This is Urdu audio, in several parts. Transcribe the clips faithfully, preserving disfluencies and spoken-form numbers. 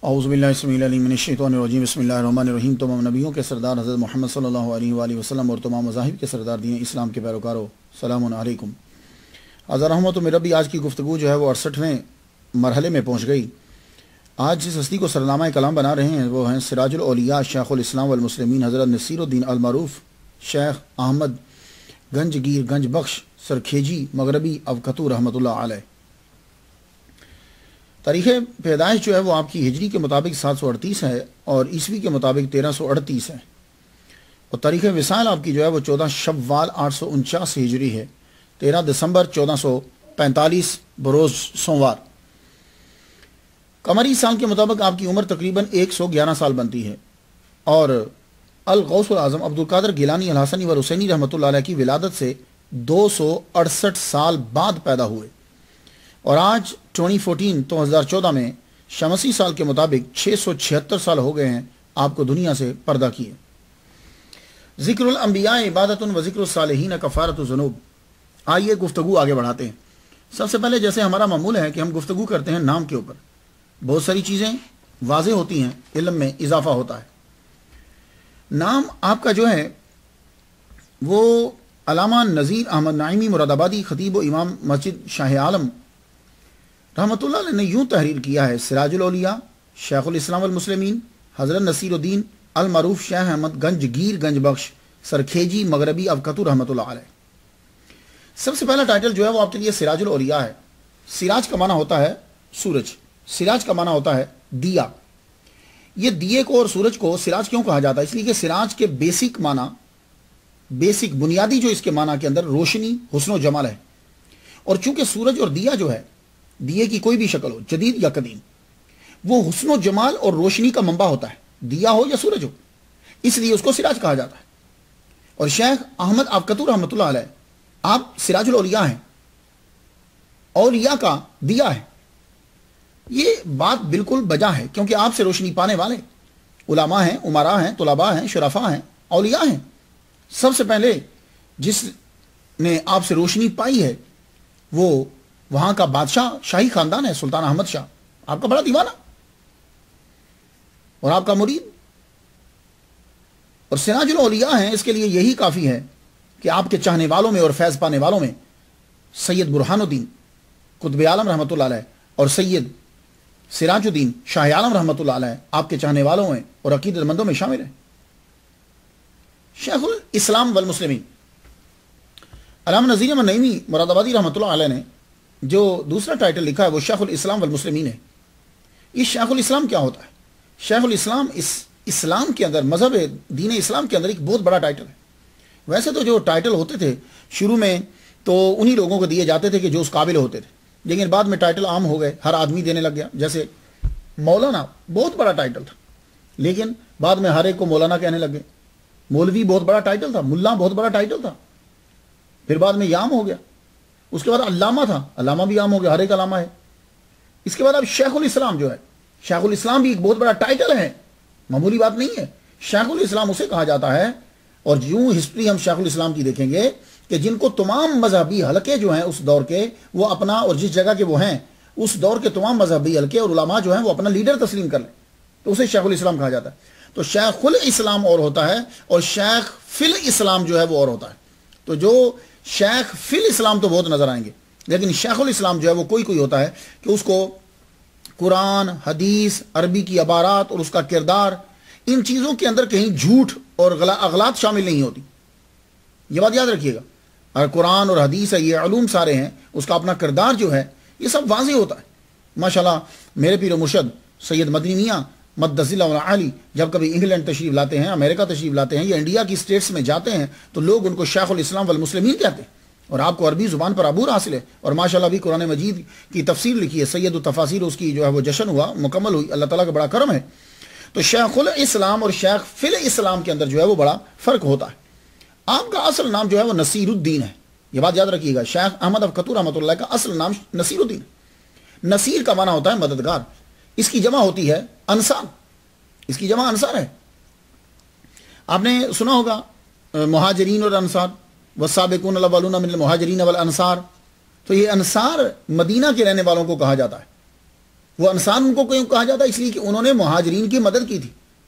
اعوذ باللہ السمیع العلیم من الشیطان الرجیم بسم اللہ الرحمن الرحیم۔ تمام نبیوں کے سردار حضرت محمد صلی اللہ علیہ وآلہ وسلم اور تمام مذاہب کے سردار دین اسلام کے پیروکاروں، السلام علیکم۔ حضرت رحمت میں ربی آج کی گفتگو جو ہے وہ اڑسٹھویں مرحلے میں پہنچ گئی۔ آج جس ہستی کو سرنامہ کلام بنا رہے ہیں وہ ہیں سراج الاولیاء شیخ الاسلام والمسلمین حضرت نصیر الدین المعروف شیخ احمد گنج گیر گنج بخش سرکھیجی مغربی اب کھتو رحمۃ اللہ علیہ۔ تاریخ پیدائش جو ہے وہ آپ کی ہجری کے مطابق سات سو اڑتیس ہے اور عیسوی کے مطابق تیرہ سو اڑتیس ہے، اور تاریخ وصال آپ کی جو ہے وہ چودہ شوال آٹھ سو انچاس ہجری ہے، تیرہ دسمبر چودہ سو پینتالیس بروز سوموار۔ قمری سال کے مطابق آپ کی عمر تقریباً ایک سو گیارہ سال بنتی ہے، اور الغوث العظم عبد القادر گیلانی الحسنی و حسینی رحمۃ اللہ علیہ کی ولادت سے دو سو اڑسٹھ سال بعد پیدا ہوئے، اور آج ٹوئنٹی فورٹین دو ہزار چودہ میں شمسی سال کے مطابق چھ سو چھہتر سال ہو گئے ہیں آپ کو دنیا سے پردہ کیے۔ ذکر الانبیاء عبادت و ذکر الصالحین کفارۃ الذنوب۔ آئیے گفتگو آگے بڑھاتے ہیں۔ سب سے پہلے جیسے ہمارا معمول ہے کہ ہم گفتگو کرتے ہیں نام کے اوپر، بہت ساری چیزیں واضح ہوتی ہیں، علم میں اضافہ ہوتا ہے۔ نام آپ کا جو ہے وہ علامہ نذیر احمد نعیمی مراد آبادی خطیب و امام مسجد شاہ عالم رحمۃ اللہ علیہ نے یوں تحریر کیا ہے: سراج الاولیاء شیخ الاسلام والمسلمین حضرت نصیر الدین المعروف شیخ احمد گنج گیر گنج بخش سرکھیجی مغربی اب کھتو رحمۃ اللہ علیہ۔ سب سے پہلا ٹائٹل جو ہے وہ آپ کے لیے سراج الاولیاء ہے۔ سراج کا معنی ہوتا ہے سورج، سراج کا معنی ہوتا ہے دیا۔ یہ دیے کو اور سورج کو سراج کیوں کہا جاتا ہے؟ اس لیے کہ سراج کے بیسک معنی، بیسک بنیادی جو اس کے معنی کے اندر روشنی، حسن و جمال ہے، اور چونکہ سورج اور دیا جو ہے، دیے کی کوئی بھی شکل ہو، جدید یا قدیم، وہ حسن و جمال اور روشنی کا منبع ہوتا ہے، دیا ہو یا سورج ہو، اس لیے اس کو سراج کہا جاتا ہے۔ اور شیخ احمد اب کھتو رحمۃ اللہ علیہ آپ سراج الاولیاء ہیں، اولیاء کا دیا ہے۔ یہ بات بالکل بجا ہے، کیونکہ آپ سے روشنی پانے والے علماء ہیں، امراء ہیں، طلباء ہیں، شرفاء ہیں، اولیاء ہیں۔ سب سے پہلے جس نے آپ سے روشنی پائی ہے وہ وہاں کا بادشاہ شاہی خاندان ہے، سلطان احمد شاہ، آپ کا بڑا دیوانہ اور آپ کا مرید، اور سراج الاولیاء ہیں۔ اس کے لیے یہی کافی ہے کہ آپ کے چاہنے والوں میں اور فیض پانے والوں میں سید برہان الدین قطب عالم رحمۃ اللہ علیہ اور سید سراج الدین شاہ عالم رحمۃ اللہ علیہ آپ کے چاہنے والوں میں اور عقیدت مندوں میں شامل ہیں۔ شیخ الاسلام والمسلمین علامہ نذیر احمد نعیمی مراد آبادی رحمۃ اللہ علیہ نے جو دوسرا ٹائٹل لکھا ہے وہ شیخ الاسلام والمسلمین ہے۔ یہ شیخ الاسلام کیا ہوتا ہے؟ شیخ الاسلام اس اسلام کے اندر، مذہب دین اسلام کے اندر ایک بہت بڑا ٹائٹل ہے۔ ویسے تو جو ٹائٹل ہوتے تھے شروع میں تو انہی لوگوں کو دیے جاتے تھے کہ جو اس قابل ہوتے تھے، لیکن بعد میں ٹائٹل عام ہو گئے، ہر آدمی دینے لگ گیا۔ جیسے مولانا بہت بڑا ٹائٹل تھا، لیکن بعد میں ہر ایک کو مولانا کہنے لگ گئے۔ مولوی بہت بڑا ٹائٹل تھا، ملا بہت بڑا ٹائٹل تھا، پھر بعد میں یہ عام ہو گیا۔ اس کے بعد علامہ تھا، علامہ بھی عام ہو گیا، ہر ایک علامہ ہے۔ اس کے بعد اب شیخ الاسلام جو ہے، شیخ الاسلام بھی ایک بہت بڑا ٹائٹل ہے، معمولی بات نہیں ہے۔ شیخ الاسلام اسے کہا جاتا ہے، اور یوں ہسٹری ہم شیخ الاسلام کی دیکھیں گے کہ جن کو تمام مذہبی حلقے جو ہیں اس دور کے وہ اپنا، اور جس جگہ کے وہ ہیں اس دور کے تمام مذہبی حلقے اور علماء جو ہیں وہ اپنا لیڈر تسلیم کر لیں تو اسے شیخ الاسلام کہا جاتا ہے۔ تو شیخ الاسلام اور ہوتا ہے، اور شیخ فی الاسلام جو ہے وہ اور ہوتا ہے۔ تو جو شیخ فی الاسلام تو بہت نظر آئیں گے، لیکن شیخ الاسلام جو ہے وہ کوئی کوئی ہوتا ہے کہ اس کو قرآن، حدیث، عربی کی عبارات اور اس کا کردار، ان چیزوں کے اندر کہیں جھوٹ اور اغلاط شامل نہیں ہوتی۔ یہ بات یاد رکھیے گا، اگر قرآن اور حدیث ہے، یہ علوم سارے ہیں، اس کا اپنا کردار جو ہے یہ سب واضح ہوتا ہے۔ ماشاءاللہ میرے پیر و مرشد سید مدنی میاں مدث اللہ علی جب کبھی انگلینڈ تشریف لاتے ہیں، امریکہ تشریف لاتے ہیں، یا انڈیا کی اسٹیٹس میں جاتے ہیں تو لوگ ان کو شیخ الاسلام والمسلمین کہتے ہیں، اور آپ کو عربی زبان پر عبور حاصل ہے، اور ماشاءاللہ بھی قرآن مجید کی تفسیر لکھی ہے، سید التفاسیر اس کی جو ہے وہ جشن ہوا، مکمل ہوئی، اللہ تعالیٰ کا بڑا کرم ہے۔ تو شیخ الاسلام اور شیخ فی الاسلام کے اندر جو ہے وہ بڑا فرق ہوتا ہے۔ آپ کا اصل نام جو ہے وہ نصیر الدین ہے، یہ بات یاد رکھیے گا۔ شیخ احمد اب کھتو رحمۃ اللہ کا اصل نام نصیر الدین ہے۔ نصیر کا معنی ہوتا ہے مددگار، اس کی جمع ہوتی ہے انصار، اس کی جمع انصار ہے۔ آپ نے سنا ہوگا مہاجرین اور انصار، والسابقون الاولون من المہاجرین والانصار، تو یہ انصار مدینہ کے رہنے والوں کو کہا جاتا ہے، وہ انصار ان کو کیوں کہا جاتا ہے؟ اس لیے کہ انہوں نے مہاجرین کی مدد کی تھی.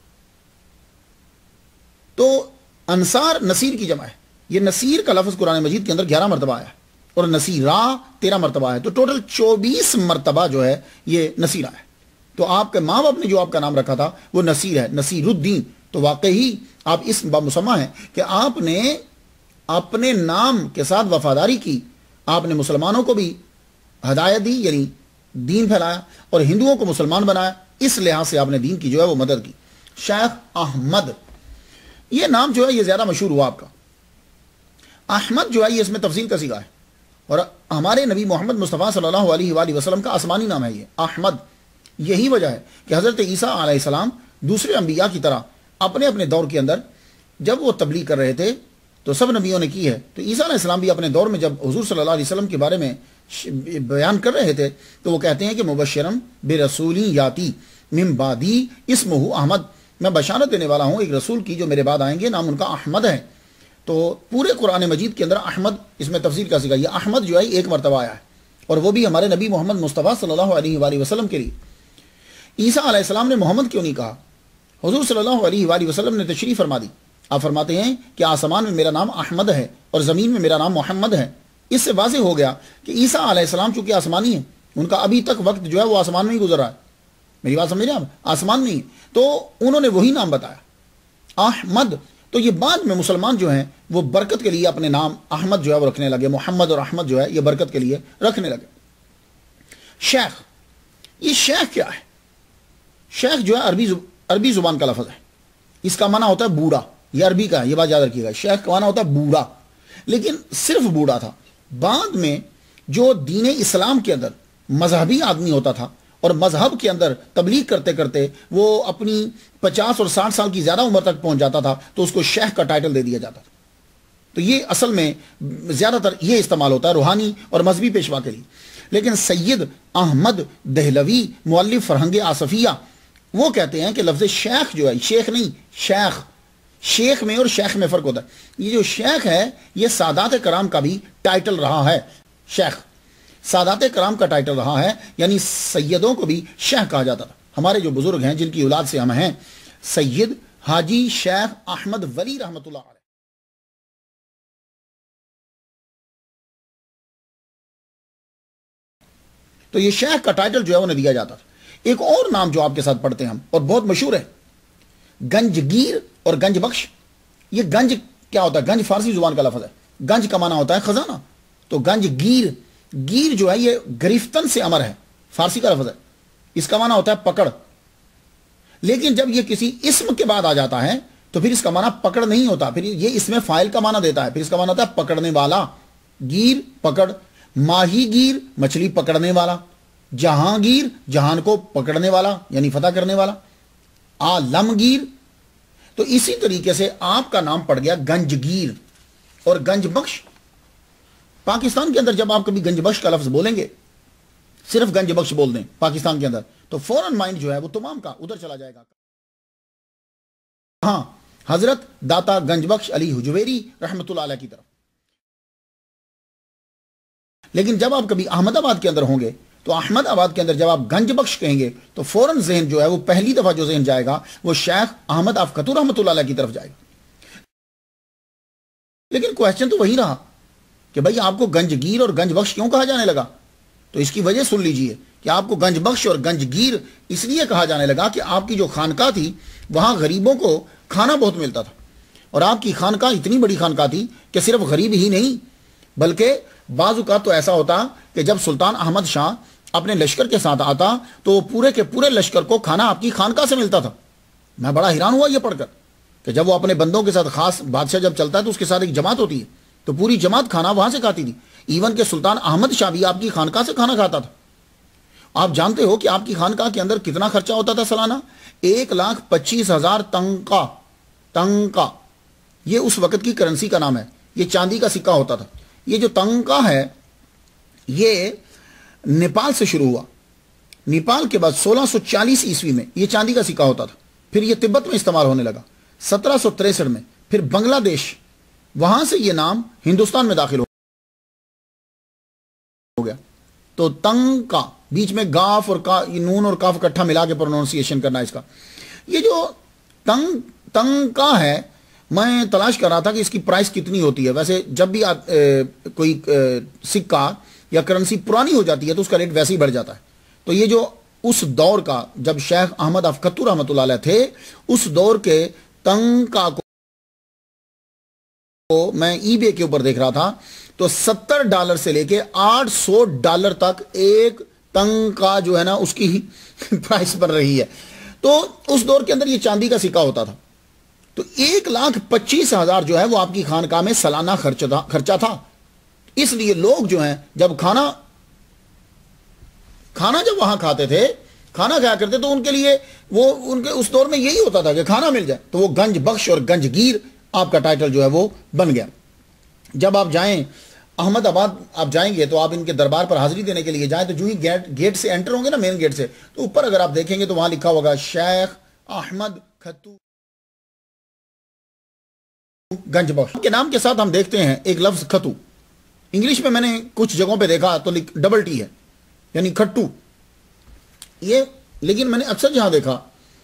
تو انصار نصیر کی جمع ہے. یہ نصیر کا لفظ قرآن مجید کے اندر گیارہ مرتبہ آیا ہے اور نصیرہ تیرہ مرتبہ آیا ہے. تو ٹوٹل چوبیس مرتبہ جو ہے یہ نصیر آیا ہے. تو آپ کے ماں باپ نے جو آپ کا نام رکھا تھا وہ نصیر ہے، نصیر الدین. تو واقعی آپ اس بامسمہ ہیں کہ آپ نے اپنے نام کے ساتھ وفاداری کی. آپ نے مسلمانوں کو بھی ہدایت دی، یعنی دین پھیلایا، اور ہندوؤں کو مسلمان بنایا. اس لحاظ سے آپ نے دین کی جو ہے وہ مدد کی. شیخ احمد، یہ نام جو ہے یہ زیادہ مشہور ہوا آپ کا. احمد جو ہے یہ اس میں تفضیل کا صیغہ ہے، اور ہمارے نبی محمد مصطفیٰ صلی اللہ علیہ وآلہ وسلم کا آسمانی نام ہے یہ احمد. یہی وجہ ہے کہ حضرت عیسیٰ علیہ السلام دوسرے انبیاء کی طرح اپنے اپنے دور کے اندر جب وہ تبلیغ کر رہے تھے تو سب نبیوں نے کی ہے. تو عیسیٰ علیہ السلام بھی اپنے دور میں جب حضور صلی اللہ علیہ وسلم کے بارے میں بیان کر رہے تھے تو وہ کہتے ہیں کہ مبشرم برسولی یاتی من بعدی اسمہ احمد، میں بشارت دینے والا ہوں ایک رسول کی جو میرے بعد آئیں گے، نام ان کا احمد ہے. تو پورے قرآن مجید کے اندر احمد اس میں تفسیر کا سکھا. یہ احمد جو ہے ایک مرتبہ آیا ہے، اور وہ بھی ہمارے نبی محمد مصطفیٰ صلی اللہ علیہ وآلہ وسلم کے لیے. عیسیٰ علیہ السلام نے محمد کیوں نہیں کہا؟ حضور صلی اللہ علیہ وآلہ وسلم نے تشریف فرما دی. آپ فرماتے ہیں کہ آسمان میں میرا نام احمد ہے اور زمین میں میرا نام محمد ہے. اس سے واضح ہو گیا کہ عیسیٰ علیہ السلام چونکہ آسمانی ہیں، ان کا ابھی تک وقت جو ہے وہ آسمان میں ہی گزر رہا ہے. میری بات سمجھ رہے ہیں آپ؟ آسمان میں ہی. تو انہوں نے وہی نام بتایا احمد. تو یہ بعد میں مسلمان جو ہیں وہ برکت کے لیے اپنے نام احمد جو ہے وہ رکھنے لگے. محمد اور احمد جو ہے یہ برکت کے لیے رکھنے لگے. شیخ، یہ شیخ کیا ہے؟ شیخ جو ہے عربی زب... عربی زبان کا لفظ ہے. اس کا معنی ہوتا ہے بوڑھا. یہ عربی کا ہے، یہ بات یاد رکھیے گا. شیخ کا معنی ہوتا ہے بوڑھا، لیکن صرف بوڑھا تھا. بعد میں جو دین اسلام کے اندر مذہبی آدمی ہوتا تھا اور مذہب کے اندر تبلیغ کرتے کرتے وہ اپنی پچاس اور ساٹھ سال کی زیادہ عمر تک پہنچ جاتا تھا تو اس کو شیخ کا ٹائٹل دے دیا جاتا تھا. تو یہ اصل میں زیادہ تر یہ استعمال ہوتا ہے روحانی اور مذہبی پیشوا کے لیے. لیکن سید احمد دہلوی مؤلف فرہنگ آصفیہ وہ کہتے ہیں کہ لفظ شیخ جو ہے، شیخ نہیں شیخ، شیخ میں اور شیخ میں فرق ہوتا ہے. یہ جو شیخ ہے یہ سادات کرام کا بھی ٹائٹل رہا ہے. شیخ سادات کرام کا ٹائٹل رہا ہے، یعنی سیدوں کو بھی شیخ کہا جاتا تھا. ہمارے جو بزرگ ہیں جن کی اولاد سے ہم ہیں، سید حاجی شیخ احمد ولی رحمۃ اللہ علیہ، تو یہ شیخ کا ٹائٹل جو ہے انہیں دیا جاتا تھا. ایک اور نام جو آپ کے ساتھ پڑھتے ہیں ہم اور بہت مشہور ہے، گنجگیر اور گنج بخش. یہ گنج کیا ہوتا ہے؟ گنج فارسی زبان کا لفظ ہے. گنج کا معنی ہوتا ہے خزانہ. تو گنج گیر، گیر جو ہے یہ گرفتن سے امر ہے، فارسی کا لفظ ہے. اس کا معنی ہوتا ہے پکڑ. لیکن جب یہ کسی اسم کے بعد آ جاتا ہے تو پھر اس کا معنی پکڑ نہیں ہوتا، پھر یہ اس میں فائل کا معنی دیتا ہے. پھر اس کا معنی ہوتا ہے پکڑنے والا. گیر پکڑ، ماہی گیر مچھلی پکڑنے والا، جہانگیر جہان کو پکڑنے والا یعنی فتح کرنے والا، عالمگیر. تو اسی طریقے سے آپ کا نام پڑ گیا گنجگیر اور گنج بخش. پاکستان کے اندر جب آپ کبھی گنج بخش کا لفظ بولیں گے، صرف گنج بخش بول دیں پاکستان کے اندر، تو فوراً مائنڈ جو ہے وہ تمام کا ادھر چلا جائے گا. ہاں، حضرت داتا گنج بخش علی حجویری رحمۃ اللہ علیہ کی طرف. لیکن جب آپ کبھی احمد آباد کے اندر ہوں گے تو احمد آباد کے اندر جب آپ گنج بخش کہیں گے تو فوراً ذہن جو ہے وہ پہلی دفعہ جو ذہن جائے گا وہ شیخ احمد آف کھتو رحمۃ اللہ علیہ کی طرف جائے گا. لیکن کوشچن تو وہی رہا کہ بھائی آپ کو گنج گیر اور گنج بخش کیوں کہا جانے لگا؟ تو اس کی وجہ سن لیجئے کہ آپ کو گنج بخش اور گنج گیر اس لیے کہا جانے لگا کہ آپ کی جو خانقاہ تھی وہاں غریبوں کو کھانا بہت ملتا تھا، اور آپ کی خانقاہ اتنی بڑی خانقاہ تھی کہ صرف غریب ہی نہیں بلکہ بعض اوقات تو ایسا ہوتا کہ جب سلطان احمد شاہ اپنے لشکر کے ساتھ آتا تو پورے کے پورے لشکر کو کھانا آپ کی خانقاہ سے ملتا تھا. میں بڑا حیران ہوا یہ پڑھ کر کہ جب وہ اپنے بندوں کے ساتھ، خاص بادشاہ جب چلتا ہے تو اس کے ساتھ ایک جماعت ہوتی ہے تو پوری جماعت کھانا وہاں سے کھاتی تھی. ایون کہ سلطان احمد شاہ بھی آپ کی خانقاہ سے کھانا کھاتا تھا. آپ جانتے ہو کہ آپ کی خانقاہ کے اندر کتنا خرچہ ہوتا تھا سالانہ؟ ایک لاکھ پچیس ہزار تنکا. تنکا یہ اس وقت کی کرنسی کا نام ہے، یہ چاندی کا سکہ ہوتا تھا. یہ جو تنکا ہے یہ نیپال سے شروع ہوا. نیپال کے بعد سولہ سو چالیس عیسوی میں یہ چاندی کا سکہ ہوتا تھا. پھر یہ تبت میں استعمال ہونے لگا سترہ سو تریسٹھ میں. پھر بنگلہ دیش، وہاں سے یہ نام ہندوستان میں داخل ہو گیا. تو تنگ کا بیچ میں گاف اور کا نون اور کاف اکٹھا ملا کے پروننسیشن کرنا ہے اس کا. یہ جو تنگ تنگ کا ہے میں تلاش کر رہا تھا کہ اس کی پرائس کتنی ہوتی ہے. ویسے جب بھی آپ کوئی سکہ یا کرنسی پرانی ہو جاتی ہے تو اس کا ریٹ ویسے ہی بڑھ جاتا ہے. تو یہ جو اس دور کا جب شیخ احمد آف کھتو رحمۃ اللہ علیہ تھے اس دور کے تنگ کا کو میں ای بے کے اوپر دیکھ رہا تھا تو ستر ڈالر سے لے کے آٹھ سو ڈالر تک ایک تنگ کا جو ہے نا اس کی پرائس بن رہی ہے. تو اس دور کے اندر یہ چاندی کا سکہ ہوتا تھا تو ایک لاکھ پچیس ہزار جو ہے وہ آپ کی خانقاہ میں سالانہ خرچہ تھا. اس لیے لوگ جو ہیں جب کھانا کھانا جب وہاں کھاتے تھے کھانا کھایا کرتے تو ان کے لیے وہ ان کے اس دور میں یہی ہوتا تھا کہ کھانا مل جائے تو وہ گنج بخش اور گنج گیر آپ کا ٹائٹل جو ہے وہ بن گیا. جب آپ جائیں احمد آباد آپ جائیں گے تو آپ ان کے دربار پر حاضری دینے کے لیے جائیں تو جو ہی گیٹ گیٹ سے انٹر ہوں گے نا مین گیٹ سے تو اوپر اگر آپ دیکھیں گے تو وہاں لکھا ہوگا شیخ احمد کھتو گنج بخش کے نام کے ساتھ ہم دیکھتے ہیں ایک لفظ کھتو. انگلش میں میں نے کچھ جگہوں پہ دیکھا تو ڈبل ٹی ہے یعنی کھٹو یہ, لیکن میں نے اکثر جہاں دیکھا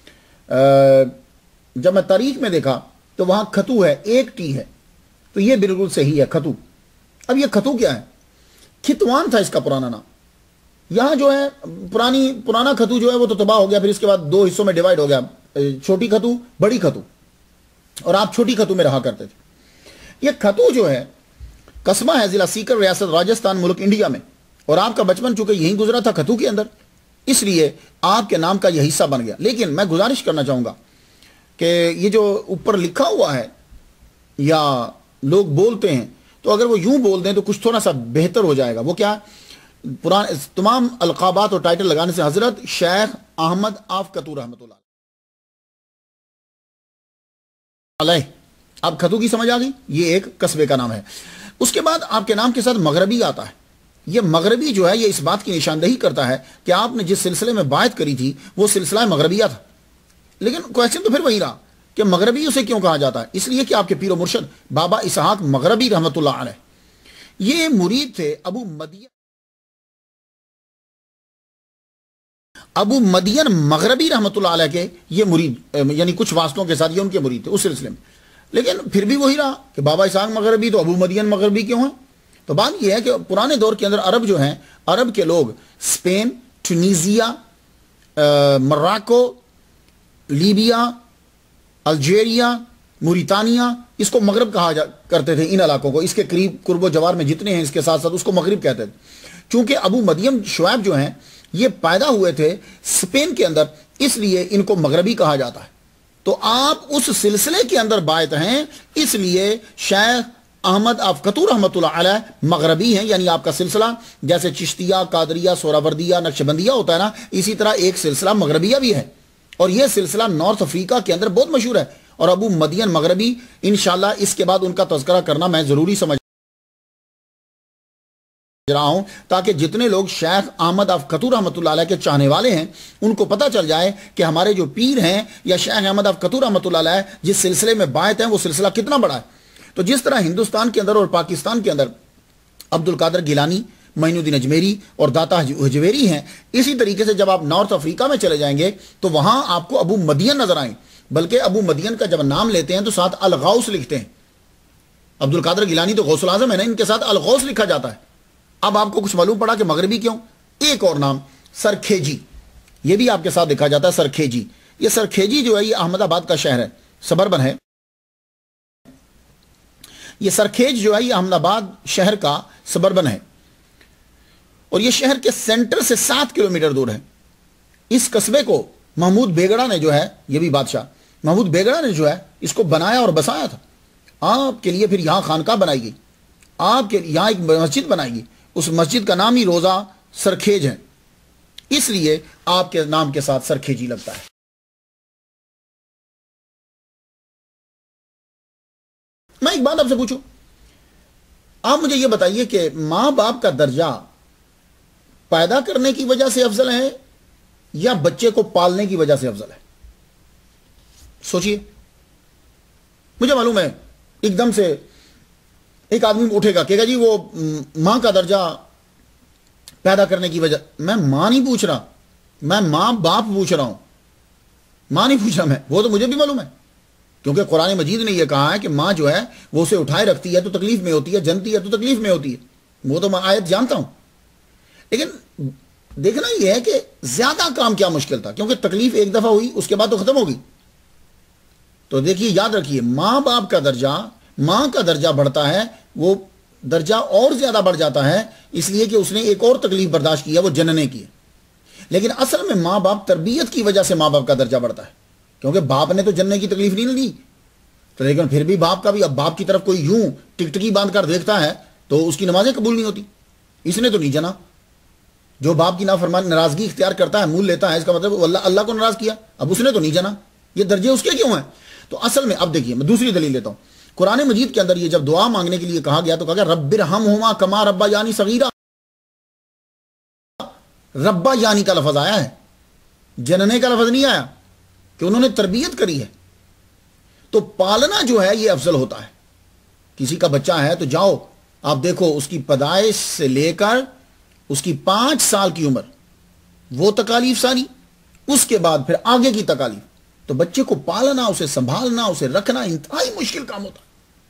جب میں تاریخ میں دیکھا تو وہاں کھتو ہے ایک ٹی ہے تو یہ بالکل صحیح ہے کھتو. اب یہ کھتو کیا ہے؟ کھتوان تھا اس کا پرانا نام. یہاں جو ہے پرانی پرانا کھتو جو ہے وہ تو تباہ ہو گیا پھر اس کے بعد دو حصوں میں ڈیوائیڈ ہو گیا چھوٹی کھتو بڑی کھتو اور آپ چھوٹی کھتو میں رہا کرتے تھے. یہ کھتو جو ہے قصبہ ہے ضلع سیکر ریاست راجستھان ملک انڈیا میں اور آپ کا بچپن چونکہ یہیں گزرا تھا کھتو کے اندر اس لیے آپ کے نام کا یہ حصہ بن گیا. لیکن میں گزارش کرنا چاہوں گا کہ یہ جو اوپر لکھا ہوا ہے یا لوگ بولتے ہیں تو اگر وہ یوں بول دیں تو کچھ تھوڑا سا بہتر ہو جائے گا. وہ کیا پرانے تمام القابات اور ٹائٹل لگانے سے حضرت شیخ احمد آف کھتو رحمۃ اللہ علیہ. اب کھتو کی سمجھ آ گئی یہ ایک قصبے کا نام ہے. اس کے بعد آپ کے نام کے ساتھ مغربی آتا ہے. یہ مغربی جو ہے یہ اس بات کی نشاندہی کرتا ہے کہ آپ نے جس سلسلے میں بیعت کری تھی وہ سلسلہ مغربیہ تھا. لیکن کویسچن تو پھر وہی رہا کہ مغربی اسے کیوں کہا جاتا ہے؟ اس لیے کہ آپ کے پیر و مرشد بابا اسحاق مغربی رحمۃ اللہ علیہ یہ مرید تھے ابو مدین ابو مدین مغربی رحمۃ اللہ علیہ کے یہ مرید یعنی کچھ واسطوں کے ساتھ یہ ان کے مرید تھے اس سلسلے میں. لیکن پھر بھی وہی رہا کہ بابا اسحاق مغربی تو ابو مدین مغربی کیوں ہیں؟ تو بات یہ ہے کہ پرانے دور کے اندر عرب جو ہیں عرب کے لوگ Spain Tunisia Morocco Libya Algeria Mauritania اس کو مغرب کہا جا کرتے تھے. ان علاقوں کو اس کے قریب قرب و جوار میں جتنے ہیں اس کے ساتھ ساتھ اس کو مغرب کہتے تھے. چونکہ ابو مدیم شعیب جو ہیں یہ پیدا ہوئے تھے اسپین کے اندر اس لیے ان کو مغربی کہا جاتا ہے. تو آپ اس سلسلے کے اندر بیعت ہیں اس لیے شیخ احمد آف کھتو رحمۃ اللہ علیہ مغربی ہیں. یعنی آپ کا سلسلہ جیسے چشتیہ قادریہ سوراوردیہ نقشبندیہ ہوتا ہے نا اسی طرح ایک سلسلہ مغربیہ بھی ہے اور یہ سلسلہ نارتھ افریقہ کے اندر بہت مشہور ہے. اور ابو مدین مغربی انشاءاللہ اس کے بعد ان کا تذکرہ کرنا میں ضروری سمجھ رہا ہوں تاکہ جتنے لوگ شیخ احمد آف کھتو رحمۃ اللہ علیہ کے چاہنے والے ہیں ان کو پتہ چل جائے کہ ہمارے جو پیر ہیں یا شیخ احمد آف کھتو رحمۃ اللہ علیہ جس سلسلے میں بیعت ہیں وہ سلسلہ کتنا بڑا ہے. تو جس طرح ہندوستان کے اندر اور پاکستان کے اندر عبد القادر گیلانی معین الدین اجمیری اور داتا حجویری ہیں اسی طریقے سے جب آپ نارتھ افریقہ میں چلے جائیں گے تو وہاں آپ کو ابو مدین نظر آئیں. بلکہ ابو مدین کا جب نام لیتے ہیں تو ساتھ الغوث لکھتے ہیں. عبد القادر گیلانی تو غوث الاعظم ہے نا ان کے ساتھ الغوث لکھا جاتا ہے. اب آپ کو کچھ معلوم پڑا کہ مغربی کیوں؟ ایک اور نام سرکھیجی یہ بھی آپ کے ساتھ لکھا جاتا ہے. سرکھیجی یہ سرکھیجی جو ہے یہ احمد آباد کا شہر ہے سبربن ہے. یہ سرکھیج جو ہے یہ احمد آباد شہر کا سبربن ہے اور یہ شہر کے سینٹر سے سات کلومیٹر دور ہے. اس قصبے کو محمود بیگڑا نے جو ہے یہ بھی بادشاہ محمود بیگڑا نے جو ہے اس کو بنایا اور بسایا تھا. آپ کے لیے پھر یہاں خانقاہ بنائی گئی آپ کے یہاں ایک مسجد بنائی گئی. اس مسجد کا نام ہی روزہ سرکھیج ہے اس لیے آپ کے نام کے ساتھ سرکھیجی لگتا ہے. میں ایک بات آپ سے پوچھوں آپ مجھے یہ بتائیے کہ ماں باپ کا درجہ پیدا کرنے کی وجہ سے افضل ہے یا بچے کو پالنے کی وجہ سے افضل ہے؟ سوچئے. مجھے معلوم ہے ایک دم سے ایک آدمی اٹھے گا کہے گا جی وہ ماں کا درجہ پیدا کرنے کی وجہ. میں ماں نہیں پوچھ رہا, میں ماں باپ پوچھ رہا ہوں, ماں نہیں پوچھ رہا میں, وہ تو مجھے بھی معلوم ہے کیونکہ قرآن مجید نے یہ کہا ہے کہ ماں جو ہے وہ اسے اٹھائے رکھتی ہے تو تکلیف میں ہوتی ہے, جنتی ہے تو تکلیف میں ہوتی ہے, وہ تو میں آیت جانتا ہوں. لیکن دیکھنا یہ ہے کہ زیادہ کام کیا مشکل تھا, کیونکہ تکلیف ایک دفعہ ہوئی اس کے بعد تو ختم ہوگی. تو دیکھیے یاد رکھیے, ماں باپ کا درجہ, ماں کا درجہ بڑھتا ہے, وہ درجہ اور زیادہ بڑھ جاتا ہے اس لیے کہ اس نے ایک اور تکلیف برداشت کی ہے, وہ جننے کی ہے. لیکن اصل میں ماں باپ تربیت کی وجہ سے ماں باپ کا درجہ بڑھتا ہے, کیونکہ باپ نے تو جننے کی تکلیف نہیں لی, تو لیکن پھر بھی باپ کا بھی, اب باپ کی طرف کوئی یوں ٹکٹکی باندھ کر دیکھتا ہے تو اس کی نمازیں قبول نہیں ہوتی. اس نے تو نہیں جنا. جو باپ کی نافرمانی ناراضگی اختیار کرتا ہے, مول لیتا ہے, اس کا مطلب وہ اللہ اللہ کو ناراض کیا, اب اس نے تو نہیں جنا. یہ درجے اس کے کیوں ہیں؟ تو اصل میں اب دیکھیے میں دوسری دلیل لیتا ہوں. قرآن مجید کے اندر یہ جب دعا مانگنے کے لیے کہا گیا تو کہا گیا رب ارحمہما کما ربا یعنی صغیرہ. ربا یعنی کا لفظ آیا ہے, جننے کا لفظ نہیں آیا, کہ انہوں نے تربیت کری ہے. تو پالنا جو ہے یہ افضل ہوتا ہے. کسی کا بچہ ہے تو جاؤ آپ دیکھو اس کی پیدائش سے لے کر اس کی پانچ سال کی عمر وہ تکالیف ساری, اس کے بعد پھر آگے کی تکالیف. تو بچے کو پالنا, اسے سنبھالنا, اسے رکھنا انتہائی مشکل کام ہوتا ہے.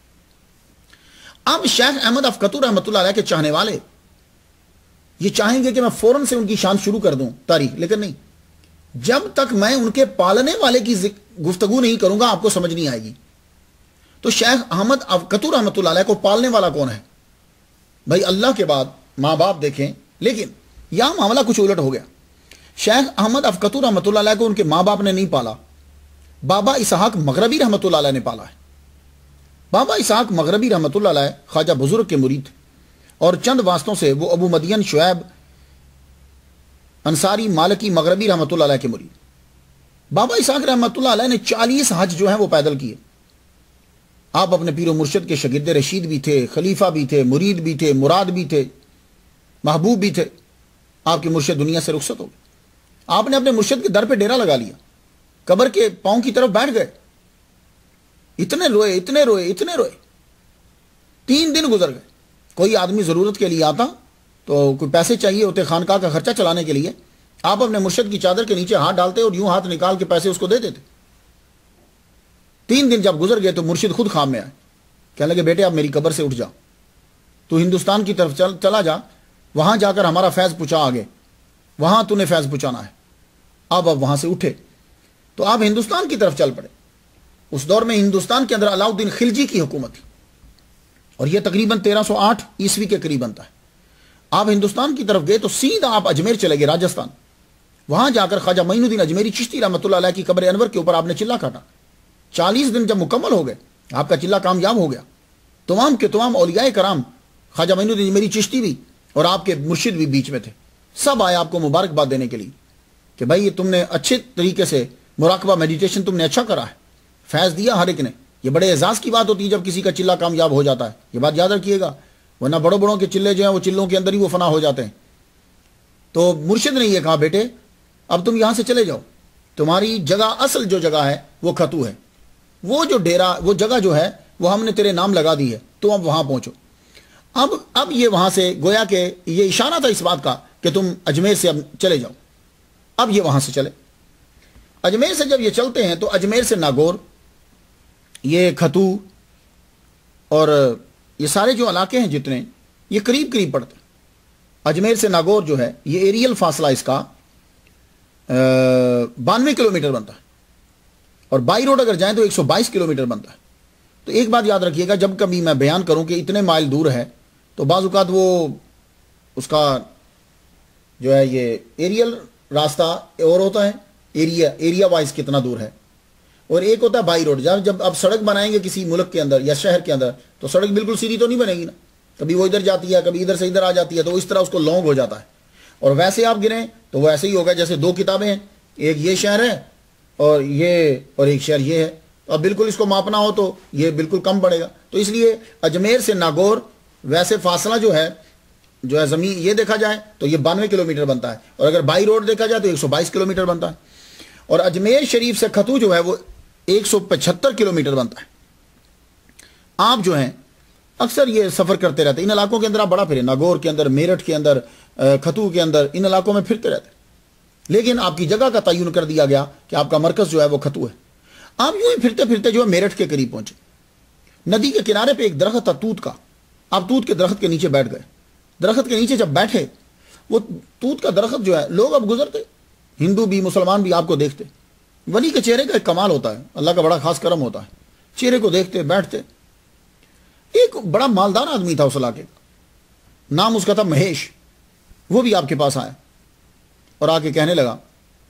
اب شیخ احمد افقتو رحمۃ اللہ علیہ کے چاہنے والے یہ چاہیں گے کہ میں فوراً سے ان کی شان شروع کر دوں تاریخ, لیکن نہیں, جب تک میں ان کے پالنے والے کی گفتگو نہیں کروں گا آپ کو سمجھ نہیں آئے گی. تو شیخ احمد افقتو رحمۃ اللہ علیہ کو پالنے والا کون ہے؟ بھائی اللہ کے بعد ماں باپ دیکھیں, لیکن یہاں معاملہ کچھ الٹ ہو گیا. شیخ احمد افقتو رحمۃ اللہ علیہ کو ان کے ماں باپ نے نہیں پالا, بابا اسحاق مغربی رحمۃ اللہ علیہ نے پالا ہے. بابا اسحاق مغربی رحمۃ اللہ علیہ خواجہ بزرگ کے مرید تھے, اور چند واسطوں سے وہ ابو مدین شعیب انصاری مالکی مغربی رحمۃ اللہ علیہ کے مرید. بابا اسحاق رحمۃ اللہ علیہ نے چالیس حج جو ہیں وہ پیدل کیے. آپ اپنے پیر و مرشد کے شاگرد رشید بھی تھے, خلیفہ بھی تھے, مرید بھی تھے, مراد بھی تھے, محبوب بھی تھے. آپ کے مرشد دنیا سے رخصت ہو گئے. آپ نے اپنے مرشد کے در پہ ڈیرا لگا لیا, قبر کے پاؤں کی طرف بیٹھ گئے. اتنے روئے اتنے روئے اتنے روئے تین دن گزر گئے. کوئی آدمی ضرورت کے لیے آتا تو کوئی پیسے چاہیے ہوتے خانقاہ کا خرچہ چلانے کے لیے, آپ اپنے مرشد کی چادر کے نیچے ہاتھ ڈالتے اور یوں ہاتھ نکال کے پیسے اس کو دے دیتے. تین دن جب گزر گئے تو مرشد خود خواب میں آئے, کہنے لگے بیٹے اب میری قبر سے اٹھ جا, تو ہندوستان کی طرف چل چلا جا, وہاں جا کر ہمارا فیض پہنچا آگے, وہاں تو نے فیض پہنچانا ہے. اب اب وہاں سے اٹھے تو آپ ہندوستان کی طرف چل پڑے. اس دور میں ہندوستان کے اندر علاء الدین خلجی کی حکومت تھی, اور یہ تقریباً تیرہ سو آٹھ عیسوی کے قریب بنتا ہے. آپ ہندوستان کی طرف گئے تو سیدھا آپ اجمیر چلے گئے, راجستھان. وہاں جا کر خواجہ معین الدین اجمیری چشتی رحمۃ اللہ علیہ کی قبر انور کے اوپر آپ نے چلہ کاٹا. چالیس دن جب مکمل ہو گئے, آپ کا چلہ کامیاب ہو گیا. تمام کے تمام اولیاء کرام, خواجہ معین الدین اجمیری چشتی بھی اور آپ کے مرشد بھی بیچ میں تھے, سب آئے آپ کو مبارکباد دینے کے لیے کہ بھائی یہ تم نے اچھے طریقے سے مراقبہ میڈیٹیشن تم نے اچھا کرا ہے, فیض دیا ہر ایک نے. یہ بڑے اعزاز کی بات ہوتی ہے جب کسی کا چلہ کامیاب ہو جاتا ہے, یہ بات یاد رکھیے گا, ورنہ بڑوں بڑوں کے چلے جو ہیں وہ چلوں کے اندر ہی وہ فنا ہو جاتے ہیں. تو مرشد نے یہ کہا بیٹے اب تم یہاں سے چلے جاؤ, تمہاری جگہ اصل جو جگہ ہے وہ کھتو ہے, وہ جو ڈیرا وہ جگہ جو ہے وہ ہم نے تیرے نام لگا دی ہے, تم اب وہاں پہنچو. اب اب یہ وہاں سے گویا کہ یہ اشارہ تھا اس بات کا کہ تم اجمیر سے اب چلے جاؤ. اب یہ وہاں سے چلے. اجمیر سے جب یہ چلتے ہیں تو اجمیر سے ناگور, یہ کھتو اور یہ سارے جو علاقے ہیں جتنے یہ قریب قریب پڑتے ہیں. اجمیر سے ناگور جو ہے یہ ایریل فاصلہ اس کا بانوے کلومیٹر بنتا ہے, اور بائی روڈ اگر جائیں تو ایک سو بائیس کلومیٹر بنتا ہے. تو ایک بات یاد رکھیے گا, جب کبھی میں بیان کروں کہ اتنے مائل دور ہے تو بعض اوقات وہ اس کا جو ہے یہ ایریل راستہ اور ہوتا ہے, ایریا ایریا وائز کتنا دور ہے, اور ایک ہوتا ہے بائی روڈ. جب جب آپ سڑک بنائیں گے کسی ملک کے اندر یا شہر کے اندر تو سڑک بالکل سیدھی تو نہیں بنے گی نا, کبھی وہ ادھر جاتی ہے کبھی ادھر سے ادھر آ جاتی ہے, تو اس طرح اس کو لانگ ہو جاتا ہے. اور ویسے آپ گریں تو وہ ایسے ہی ہوگا جیسے دو کتابیں ہیں, ایک یہ شہر ہے اور یہ اور ایک شہر یہ ہے. اب بالکل اس کو ماپنا ہو تو یہ بالکل کم پڑے گا. تو اس لیے اجمیر سے ناگور ویسے فاصلہ جو ہے جو ہے زمین یہ دیکھا جائے تو یہ بانوے کلومیٹر بنتا ہے, اور اگر بائی روڈ دیکھا جائے تو ایک سو بائیس کلومیٹر بنتا ہے. اور اجمیر شریف سے کھتو جو ہے وہ ایک سو پچہتر کلومیٹر بنتا ہے. آپ جو ہیں اکثر یہ سفر کرتے رہتے. ان علاقوں کے اندر آپ بڑا پھرے, ناگور کے اندر, میرٹھ کے اندر, کھتو کے اندر, ان علاقوں میں پھرتے رہتے. لیکن آپ کی جگہ کا تعین کر دیا گیا کہ آپ کا مرکز جو ہے وہ کھتو ہے. آپ یوں ہی پھرتے پھرتے جو ہے میرٹھ کے قریب پہنچے. ندی کے کنارے پہ ایک درخت تھا توت کا. آپ توت کے درخت کے نیچے بیٹھ گئے. درخت کے نیچے جب بیٹھے, وہ توت کا درخت جو ہے, لوگ اب گزرتے, ہندو بھی مسلمان بھی آپ کو دیکھتے. ولی کے چہرے کا ایک کمال ہوتا ہے, اللہ کا بڑا خاص کرم ہوتا ہے. چہرے کو دیکھتے, بیٹھتے. ایک بڑا مالدار آدمی تھا اس علاقے کا, نام اس کا تھا مہیش. وہ بھی آپ کے پاس آیا اور آ کے کہنے لگا,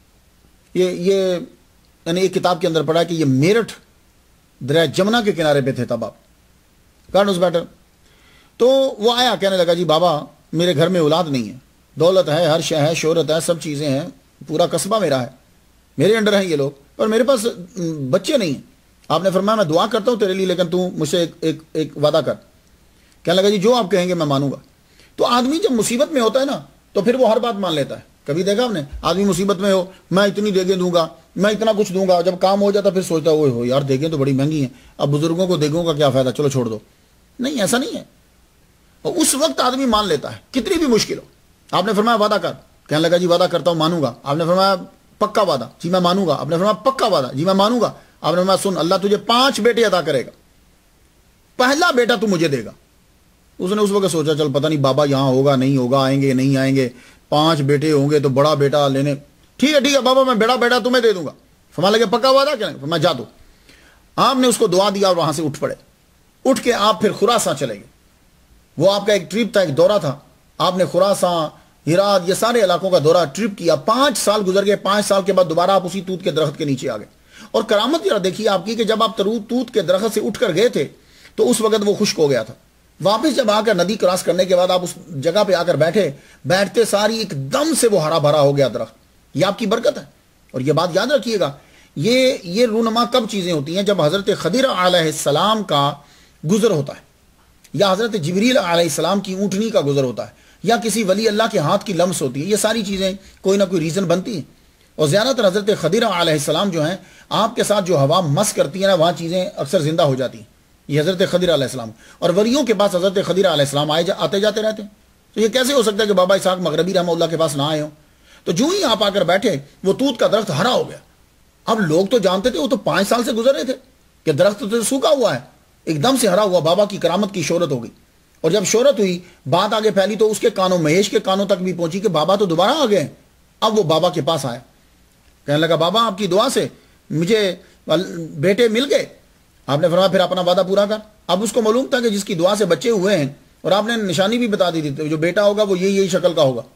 یہ یہ یعنی ایک کتاب کے اندر پڑھا کہ یہ میرٹھ دریا جمنا کے کنارے پہ تھے تب آپ, گارڈنز بیٹر. تو وہ آیا, کہنے لگا جی بابا میرے گھر میں اولاد نہیں ہے, دولت ہے, ہر شے ہے, شہرت ہے, سب چیزیں ہیں, پورا قصبہ میرا ہے, میرے انڈر ہیں یہ لوگ, پر میرے پاس بچے نہیں ہیں. آپ نے فرمایا میں دعا کرتا ہوں تیرے لیے, لیکن تو مجھ سے ایک, ایک, ایک وعدہ کر. کہنے لگا جی جو آپ کہیں گے میں مانوں گا. تو آدمی جب مصیبت میں ہوتا ہے نا تو پھر وہ ہر بات مان لیتا ہے. کبھی دیکھا آپ نے, آدمی مصیبت میں ہو, میں اتنی دیگیں دوں گا, میں اتنا کچھ دوں گا, جب کام ہو جاتا پھر سوچتا ہے ہو یار دیگیں تو بڑی مہنگی ہیں, اب بزرگوں کو دیگوں کا کیا فائدہ, چلو چھوڑ دو. نہیں, ایسا نہیں ہے. اور اس وقت آدمی مان لیتا ہے کتنی بھی مشکل ہو. آپ نے فرمایا وعدہ کر. کہنے لگا جی وعدہ کرتا ہوں, مانوں گا. آپ نے فرمایا پکا وعدہ, جی میں مانوں گا. آپ نے فرمایا پکا وعدہ, جی میں مانوں گا. آپ نے فرمایا سن, اللہ تجھے پانچ بیٹے عطا کرے گا, پہلا بیٹا تو مجھے دے گا. اس نے اس وقت سوچا چل پتہ نہیں بابا یہاں ہوگا نہیں ہوگا, آئیں گے نہیں آئیں گے, پانچ بیٹے ہوں گے تو بڑا بیٹا لینے, ٹھیک ہے ٹھیک ہے بابا میں بڑا بیٹا تمہیں دے دوں گا. فرمایا لگے پکا وعدہ, کیا میں جا دوں. آپ نے اس کو دعا دیا اور وہاں سے اٹھ پڑے. اٹھ کے آپ پھر خراساں چلے گئے. وہ آپ کا ایک ٹرپ تھا, ایک دورہ تھا. آپ نے خراساں, ہرات, یہ سارے علاقوں کا دورہ ٹرپ کیا. پانچ سال گزر گئے. پانچ سال کے بعد دوبارہ آپ اسی توت کے درخت کے نیچے آ گئے. اور کرامت ذرا دیکھیے آپ کی کہ جب آپ توت کے درخت سے اٹھ کر گئے تھے تو اس وقت وہ خشک ہو گیا تھا. واپس جب آ کر ندی کراس کرنے کے بعد آپ اس جگہ پہ آ کر بیٹھے, بیٹھتے ساری ایک دم سے وہ ہرا بھرا ہو گیا درخت. یہ آپ کی برکت ہے. اور یہ بات یاد رکھیے گا, یہ یہ رونما کب چیزیں ہوتی ہیں, جب حضرت خضر علیہ السلام کا گزر ہوتا ہے, یا حضرت جبریل علیہ السلام کی اونٹنی کا گزر ہوتا ہے, یا کسی ولی اللہ کے ہاتھ کی لمس ہوتی ہے. یہ ساری چیزیں کوئی نہ کوئی ریزن بنتی ہیں. اور زیادہ تر حضرت خضر علیہ السلام جو ہیں, آپ کے ساتھ جو ہوا مس کرتی ہے نا, وہاں چیزیں اکثر زندہ ہو جاتی ہیں. یہ حضرت خضر علیہ السلام. اور ولیوں کے پاس حضرت خضر علیہ السلام آئے جا, آتے جاتے رہتے ہیں. تو یہ کیسے ہو سکتا ہے کہ بابا اسحاق مغربی رحمہ اللہ کے پاس نہ آئے ہوں. تو جو ہی آپ آ کر بیٹھے, وہ توت کا درخت ہرا ہو گیا. اب لوگ تو جانتے تھے, وہ تو پانچ سال سے گزر رہے تھے کہ درخت تو سوکھا ہوا ہے, ایک دم سے ہرا ہوا. بابا کی کرامت کی شہرت ہو گئی. اور جب شہرت ہوئی, بات آگے پھیلی تو اس کے کانوں, مہیش کے کانوں تک بھی پہنچی کہ بابا تو دوبارہ آ گئے. اب وہ بابا کے پاس آیا, کہنے لگا بابا آپ کی دعا سے مجھے بیٹے مل گئے. آپ نے فرمایا پھر اپنا وعدہ پورا کر. اب اس کو معلوم تھا کہ جس کی دعا سے بچے ہوئے ہیں, اور آپ نے نشانی بھی بتا دی تھی, جو بیٹا ہوگا وہ یہی یہی شکل کا ہوگا.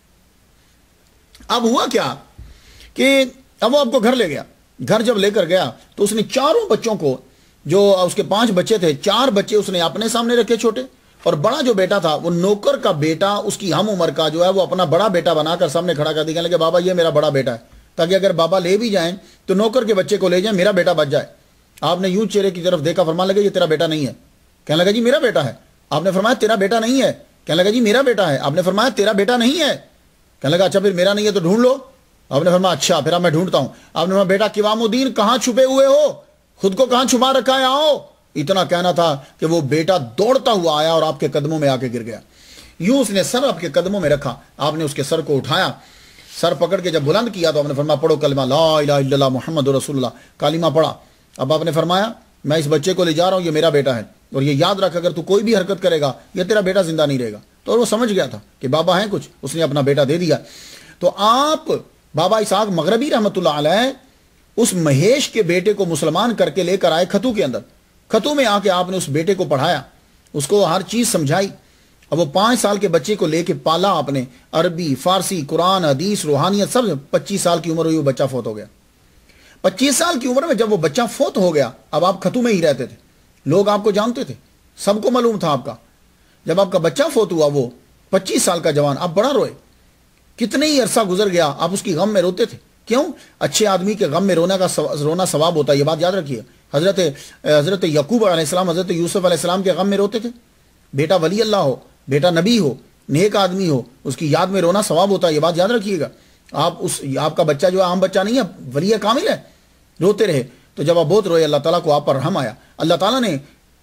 اب ہوا کیا کہ اب وہ آپ کو گھر لے گیا. گھر جب لے کر گیا تو اس نے چاروں بچوں کو, جو اس کے پانچ بچے تھے, چار بچے اس نے اپنے سامنے رکھے چھوٹے, اور بڑا جو بیٹا تھا وہ نوکر کا بیٹا, اس کی ہم عمر کا جو ہے, وہ اپنا بڑا بیٹا بنا کر سامنے کھڑا کر دیا. کہنے لگے بابا یہ میرا بڑا بیٹا ہے, تاکہ اگر بابا لے بھی جائیں تو نوکر کے بچے کو لے جائیں, میرا بیٹا بچ جائے. آپ نے یوں چہرے کی طرف دیکھا, فرمانے لگے یہ تیرا بیٹا نہیں ہے. کہنے لگا جی میرا بیٹا ہے. آپ نے فرمایا تیرا بیٹا نہیں ہے. کہنے لگا جی میرا بیٹا ہے. آپ نے فرمایا تیرا بیٹا نہیں ہے. کہنے لگا اچھا پھر میرا نہیں ہے تو ڈھونڈ لو. آپ نے فرمایا اچھا پھر اب میں ڈھونڈتا ہوں. آپ نے فرمایا بیٹا قوام الدین کہاں چھپے ہوئے ہو, خود کو کہاں چھپا رکھا ہے, آؤ. اتنا کہنا تھا کہ وہ بیٹا دوڑتا ہوا آیا اور آپ کے قدموں میں آ کے گر گیا. یوں اس نے سر آپ کے قدموں میں رکھا. آپ نے اس کے سر کو اٹھایا, سر پکڑ کے جب بلند کیا تو آپ نے فرمایا پڑھو کلمہ لا الہ الا اللہ محمد رسول اللہ. کلمہ پڑھا. اب آپ نے فرمایا میں اس بچے کو لے جا رہا ہوں, یہ میرا بیٹا ہے, اور یہ یاد رکھ اگر تو کوئی بھی حرکت کرے گا یہ تیرا بیٹا زندہ نہیں رہے گا. تو وہ سمجھ گیا تھا کہ بابا ہیں کچھ, اس نے اپنا بیٹا دے دیا. تو آپ بابا اسحاق مغربی رحمۃ اللہ علیہ اس مہیش کے بیٹے کو مسلمان کر کے لے کر آئے کھتو کے اندر. کھتو میں آ کے آپ نے اس بیٹے کو پڑھایا, اس کو ہر چیز سمجھائی. اب وہ پانچ سال کے بچے کو لے کے پالا آپ نے, عربی, فارسی, قرآن, حدیث, روحانیت سب. پچیس سال کی عمر ہوئی, وہ بچہ فوت ہو گیا. پچیس سال کی عمر میں جب وہ بچہ فوت ہو گیا, اب آپ کھتو میں ہی رہتے تھے, لوگ آپ کو جانتے تھے, سب کو معلوم تھا آپ کا. جب آپ کا بچہ فوت ہوا, وہ پچیس سال کا جوان, آپ بڑا روئے. کتنے ہی عرصہ گزر گیا, آپ اس کی غم میں روتے تھے. کیوں؟ اچھے آدمی کے غم میں رونا کا رونا ثواب ہوتا ہے, یہ بات یاد رکھیے. حضرت حضرت یعقوب علیہ السلام, حضرت یوسف علیہ السلام کے غم میں روتے تھے. بیٹا ولی اللہ ہو, بیٹا نبی ہو, نیک آدمی ہو, اس کی یاد میں رونا ثواب ہوتا ہے, یہ بات یاد رکھیے گا. آپ اس آپ کا بچہ جو ہے عام بچہ نہیں ہے, ولی کامل ہے, روتے رہے. تو جب آپ بہت روئے, اللہ تعالیٰ کو آپ پر رحم آیا. اللہ تعالیٰ نے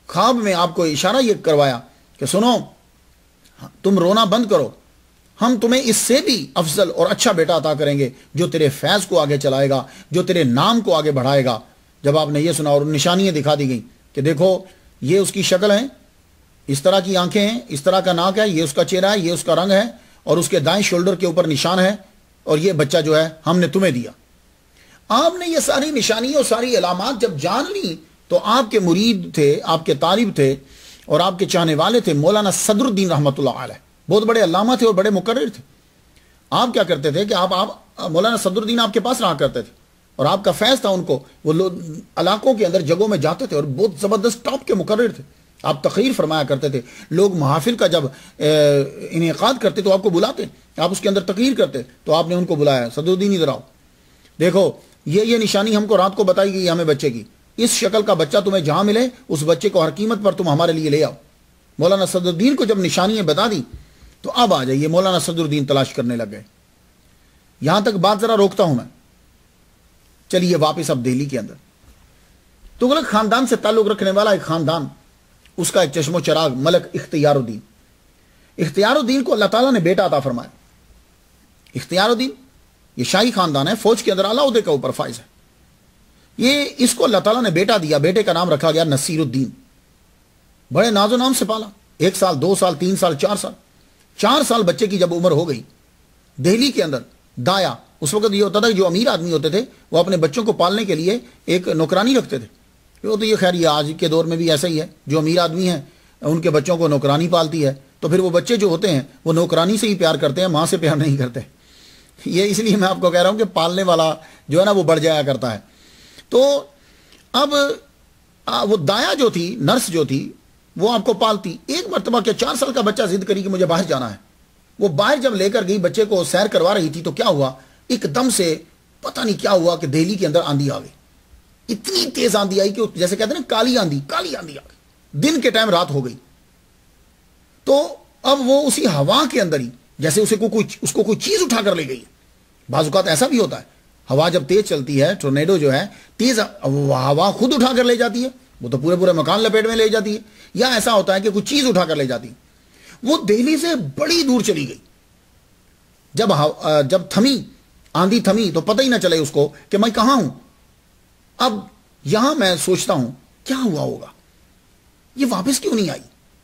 خواب میں آپ کو اشارہ یہ کروایا کہ سنو تم رونا بند کرو، ہم تمہیں اس سے بھی افضل اور اچھا بیٹا عطا کریں گے جو تیرے فیض کو آگے چلائے گا، جو تیرے نام کو آگے بڑھائے گا۔ جب آپ نے یہ سنا اور نشانیاں دکھا دی گئیں کہ دیکھو یہ اس کی شکل ہے، اس طرح کی آنکھیں ہیں، اس طرح کا ناک ہے، یہ اس کا چہرہ ہے، یہ اس کا رنگ ہے، اور اس کے دائیں شولڈر کے اوپر نشان ہے، اور یہ بچہ جو ہے ہم نے تمہیں دیا۔ آپ نے یہ ساری نشانیاں اور ساری علامات جب جان لی تو آپ کے مرید تھے، آپ کے طالب تھے اور آپ کے چاہنے والے تھے مولانا صدر الدین رحمۃ اللہ علیہ، بہت بڑے علامہ تھے اور بڑے مقرر تھے۔ آپ کیا کرتے تھے کہ آپ آپ مولانا صدر الدین آپ کے پاس رہا کرتے تھے اور آپ کا فیض تھا ان کو، وہ لوگ علاقوں کے اندر جگہوں میں جاتے تھے اور بہت زبردست ٹاپ کے مقرر تھے۔ آپ تقریر فرمایا کرتے تھے، لوگ محافل کا جب انعقاد کرتے تو آپ کو بلاتے، آپ اس کے اندر تقریر کرتے تو آپ نے ان کو بلایا، صدر الدین ادھر آؤ، دیکھو یہ یہ نشانی ہم کو رات کو بتائی گئی ہمیں بچے کی، اس شکل کا بچہ تمہیں جہاں ملے اس بچے کو ہر قیمت پر تم ہمارے لیے لے آؤ۔ مولانا صدر الدین کو جب نشانیاں بتا دی تو اب آ جائیے، مولانا صدر الدین تلاش کرنے لگ گئے۔ یہاں تک بات ذرا روکتا ہوں میں، چلیے واپس اب دہلی کے اندر۔ تغلق خاندان سے تعلق رکھنے والا ایک خاندان، اس کا ایک چشم و چراغ ملک اختیار الدین۔ اختیار الدین کو اللہ تعالیٰ نے بیٹا عطا فرمایا۔ اختیار الدین یہ شاہی خاندان ہے، فوج کے اندر اعلیٰ عہدے کا اوپر فائز ہے۔ یہ اس کو اللہ تعالیٰ نے بیٹا دیا، بیٹے کا نام رکھا گیا نصیر الدین۔ بڑے ناز و نام سے پالا، ایک سال، دو سال، تین سال، چار سال چار سال بچے کی جب عمر ہو گئی، دہلی کے اندر دایا، اس وقت یہ ہوتا تھا کہ جو امیر آدمی ہوتے تھے وہ اپنے بچوں کو پالنے کے لیے ایک نوکرانی رکھتے تھے۔ وہ تو یہ خیر یہ آج کے دور میں بھی ایسا ہی ہے، جو امیر آدمی ہیں ان کے بچوں کو نوکرانی پالتی ہے، تو پھر وہ بچے جو ہوتے ہیں وہ نوکرانی سے ہی پیار کرتے ہیں، ماں سے پیار نہیں کرتے۔ یہ اس لیے میں آپ کو کہہ رہا ہوں کہ پالنے والا جو ہے نا وہ بڑھ جایا کرتا ہے۔ تو اب وہ دایا جو تھی، نرس جو تھی، وہ آپ کو پالتی۔ ایک مرتبہ کیا چار سال کا بچہ ضد کری کہ مجھے باہر جانا ہے، وہ باہر جب لے کر گئی بچے کو سیر کروا رہی تھی تو کیا ہوا، ایک دم سے پتہ نہیں کیا ہوا کہ دہلی کے اندر آندھی آ گئی، اتنی تیز آندھی آئی کہ جیسے کہتے ہیں نا کالی آندھی، کالی آندھی آ گئی، دن کے ٹائم رات ہو گئی۔ تو اب وہ اسی ہوا کے اندر ہی جیسے اسے کو کوئی اس کو کوئی چیز اٹھا کر لے گئی۔ بعض اوقات ایسا بھی ہوتا ہے، ہوا جب تیز چلتی ہے، ٹورنیڈو جو ہے تیز ہوا خود اٹھا کر لے جاتی ہے، وہ تو پورے پورے مکان لپیٹ میں لے جاتی ہے، یا ایسا ہوتا ہے کہ کوئی چیز اٹھا کر لے جاتی ہے۔ وہ دہلی سے بڑی دور چلی گئی، جب جب تھمی آندھی تھمی تو پتہ ہی نہ چلے اس کو کہ میں کہاں ہوں۔ اب یہاں میں سوچتا ہوں کیا ہوا ہوگا، یہ واپس کیوں نہیں آئی؟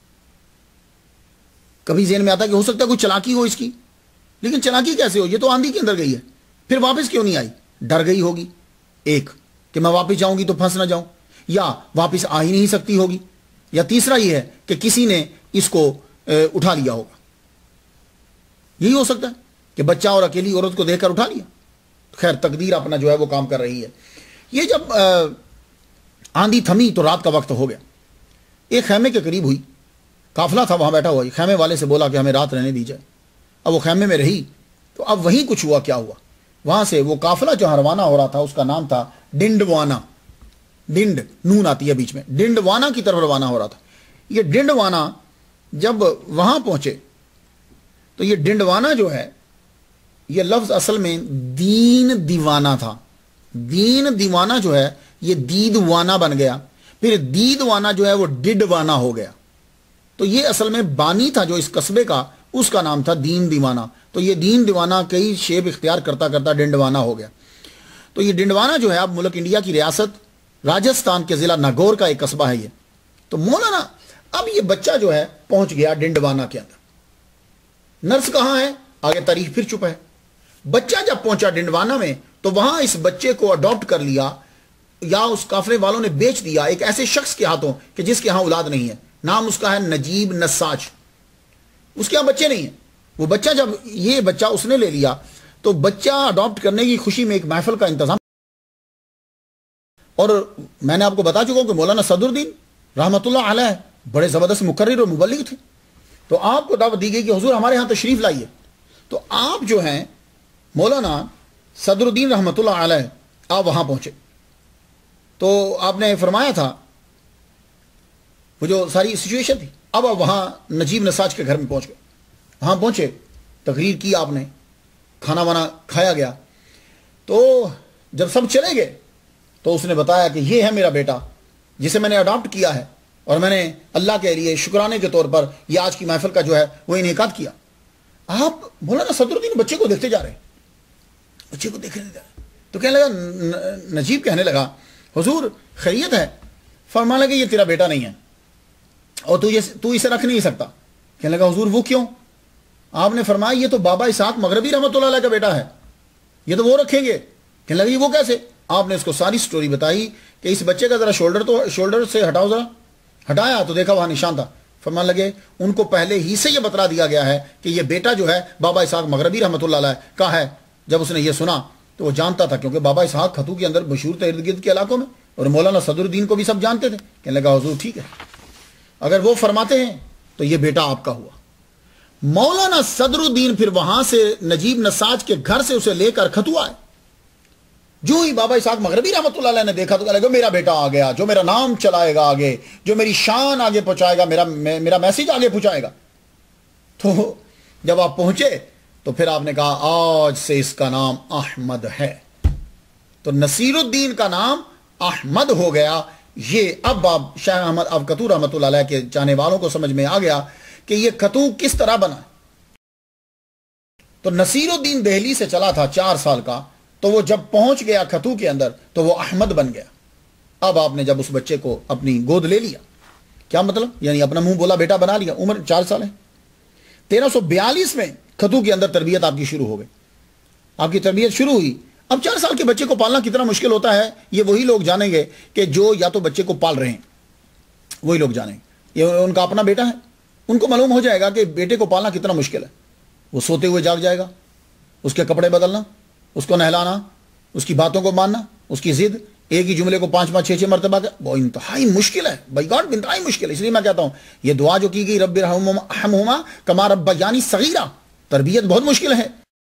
کبھی ذہن میں آتا ہے کہ ہو سکتا ہے کوئی چلاکی ہو اس کی، لیکن چلاکی کیسے ہو، یہ تو آندھی کے اندر گئی ہے، پھر واپس کیوں نہیں آئی؟ ڈر گئی ہوگی، ایک کہ میں واپس جاؤں گی تو پھنس نہ جاؤں، یا واپس آ ہی نہیں سکتی ہوگی، یا تیسرا یہ ہے کہ کسی نے اس کو اٹھا لیا ہوگا۔ یہی ہو سکتا ہے کہ بچہ اور اکیلی عورت کو دیکھ کر اٹھا لیا۔ خیر تقدیر اپنا جو ہے وہ کام کر رہی ہے۔ یہ جب آندھی تھمی تو رات کا وقت ہو گیا، ایک خیمے کے قریب ہوئی، قافلہ تھا وہاں بیٹھا ہوا، خیمے والے سے بولا کہ ہمیں رات رہنے دی جائے۔ اب وہ خیمے میں رہی تو اب وہیں کچھ ہوا، کیا ہوا، وہاں سے وہ قافلہ جو روانہ ہو رہا تھا اس کا نام تھا ڈنڈوانا، ڈنڈ نون آتی ہے بیچ میں، ڈنڈوانا کی طرف روانہ ہو رہا تھا۔ یہ ڈنڈوانا جب وہاں پہنچے تو یہ ڈنڈوانا جو ہے یہ لفظ اصل میں دین دیوانہ تھا، دین دیوانہ جو ہے یہ دیدوانا بن گیا، پھر دیدوانا جو ہے وہ ڈڈوانا ہو گیا۔ تو یہ اصل میں بانی تھا جو اس قصبے کا، اس کا نام تھا دین دیوانہ، تو یہ دین دیوانہ کئی شیب اختیار کرتا کرتا ڈنڈوانا ہو گیا۔ تو یہ ڈنڈوانا جو ہے اب ملک انڈیا کی ریاست راجستھان کے ضلع ناگور کا ایک قصبہ ہے یہ۔ تو مولانا اب یہ بچہ جو ہے پہنچ گیا ڈنڈوانا کے اندر، نرس کہاں ہے آگے تاریخ پھر چھپا ہے۔ بچہ جب پہنچا ڈنڈوانا میں تو وہاں اس بچے کو اڈاپٹ کر لیا، یا اس قافلے والوں نے بیچ دیا ایک ایسے شخص کے ہاتھوں کہ جس کے ہاں اولاد نہیں ہے، نام اس کا ہے نجیب نساج، اس کے ہاں بچے نہیں ہیں۔ وہ بچہ جب یہ بچہ اس نے لے لیا تو بچہ اڈاپٹ کرنے کی خوشی میں ایک محفل کا انتظام، اور میں نے آپ کو بتا چکا ہوں کہ مولانا صدر الدین رحمۃ اللہ علیہ بڑے زبردست مقرر اور مبلغ تھے، تو آپ کو دعوت دی گئی کہ حضور ہمارے ہاں تشریف لائیے۔ تو آپ جو ہیں مولانا صدر الدین رحمۃ اللہ علیہ آپ وہاں پہنچے، تو آپ نے فرمایا تھا وہ جو ساری سچویشن تھی، اب آپ وہاں نجیب نساج کے گھر میں پہنچ گئے، وہاں پہنچے، تقریر کی آپ نے، کھانا وانا کھایا گیا، تو جب سب چلے گئے تو اس نے بتایا کہ یہ ہے میرا بیٹا جسے میں نے اڈاپٹ کیا ہے، اور میں نے اللہ کے لیے شکرانے کے طور پر یہ آج کی محفل کا جو ہے وہ انعقاد کیا. آپ مولانا صدر الدین بچے کو دیکھتے جا رہے ہیں, بچے کو دیکھنے جا رہے تو کہنے لگا, نجیب کہنے لگا حضور خیریت ہے؟ فرمانے لگے یہ تیرا بیٹا نہیں ہے اور تو یہ تو اسے رکھ نہیں سکتا. کہنے لگا حضور وہ کیوں؟ آپ نے فرمایا یہ تو بابا اسحاق مغربی رحمۃ اللہ علیہ کا بیٹا ہے, یہ تو وہ رکھیں گے. کہنے لگا یہ وہ کیسے؟ آپ نے اس کو ساری سٹوری بتائی کہ اس بچے کا ذرا شولڈر تو شولڈر سے ہٹاؤ, ذرا ہٹایا تو دیکھا وہاں نشان تھا. فرمان لگے ان کو پہلے ہی سے یہ بتلا دیا گیا ہے کہ یہ بیٹا جو ہے بابا اسحاق مغربی رحمۃ اللہ علیہ کا ہے. جب اس نے یہ سنا تو وہ جانتا تھا, کیونکہ بابا اسحاق کھتو کے اندر مشہور تھے ارد گرد کے علاقوں میں, اور مولانا صدر الدین کو بھی سب جانتے تھے. کہنے لگا حضور ٹھیک ہے, اگر وہ فرماتے ہیں تو یہ بیٹا آپ کا ہوا. مولانا صدر الدین پھر وہاں سے نجیب نساج کے گھر سے اسے لے کر کھتو آئے. جو ہی بابا اسحاق مغربی رحمۃ اللہ علیہ نے دیکھا تو کہا میرا بیٹا آ گیا, جو میرا نام چلائے گا آگے, جو میری شان آگے پہنچائے گا, میرا میرا میسج آگے پہنچائے گا. تو جب آپ پہنچے تو پھر آپ نے کہا آج سے اس کا نام احمد ہے. تو نصیر الدین کا نام احمد ہو گیا. یہ اب آپ شیخ احمد اب کھتو رحمۃ اللہ علیہ کے چاہنے والوں کو سمجھ میں آ گیا کہ یہ کھتو کس طرح بنا. تو نصیر الدین دہلی سے چلا تھا چار سال کا, تو وہ جب پہنچ گیا کھتو کے اندر تو وہ احمد بن گیا. اب آپ نے جب اس بچے کو اپنی گود لے لیا, کیا مطلب, یعنی اپنا منہ بولا بیٹا بنا لیا, عمر چار سال ہے. تیرہ سو بیالیس میں کھتو کے اندر تربیت آپ کی شروع ہو گئی, آپ کی تربیت شروع ہوئی. اب چار سال کے بچے کو پالنا کتنا مشکل ہوتا ہے یہ وہی لوگ جانیں گے کہ جو یا تو بچے کو پال رہے ہیں, وہی لوگ جانیں گے. یہ ان کا اپنا بیٹا ہے, ان کو معلوم ہو جائے گا کہ بیٹے کو پالنا کتنا مشکل ہے. وہ سوتے ہوئے جاگ جائے گا, اس کے کپڑے بدلنا, اس کو نہلانا, اس کی باتوں کو ماننا, اس کی ضد, ایک ہی جملے کو پانچ پانچ چھ چھ مرتبہ کا, وہ انتہائی مشکل ہے بائی گاڈ, انتہائی مشکل ہے. اس لیے میں کہتا ہوں یہ دعا جو کی گئی رب ارحمہما کما ربیانی صغیرا, تربیت بہت مشکل ہے,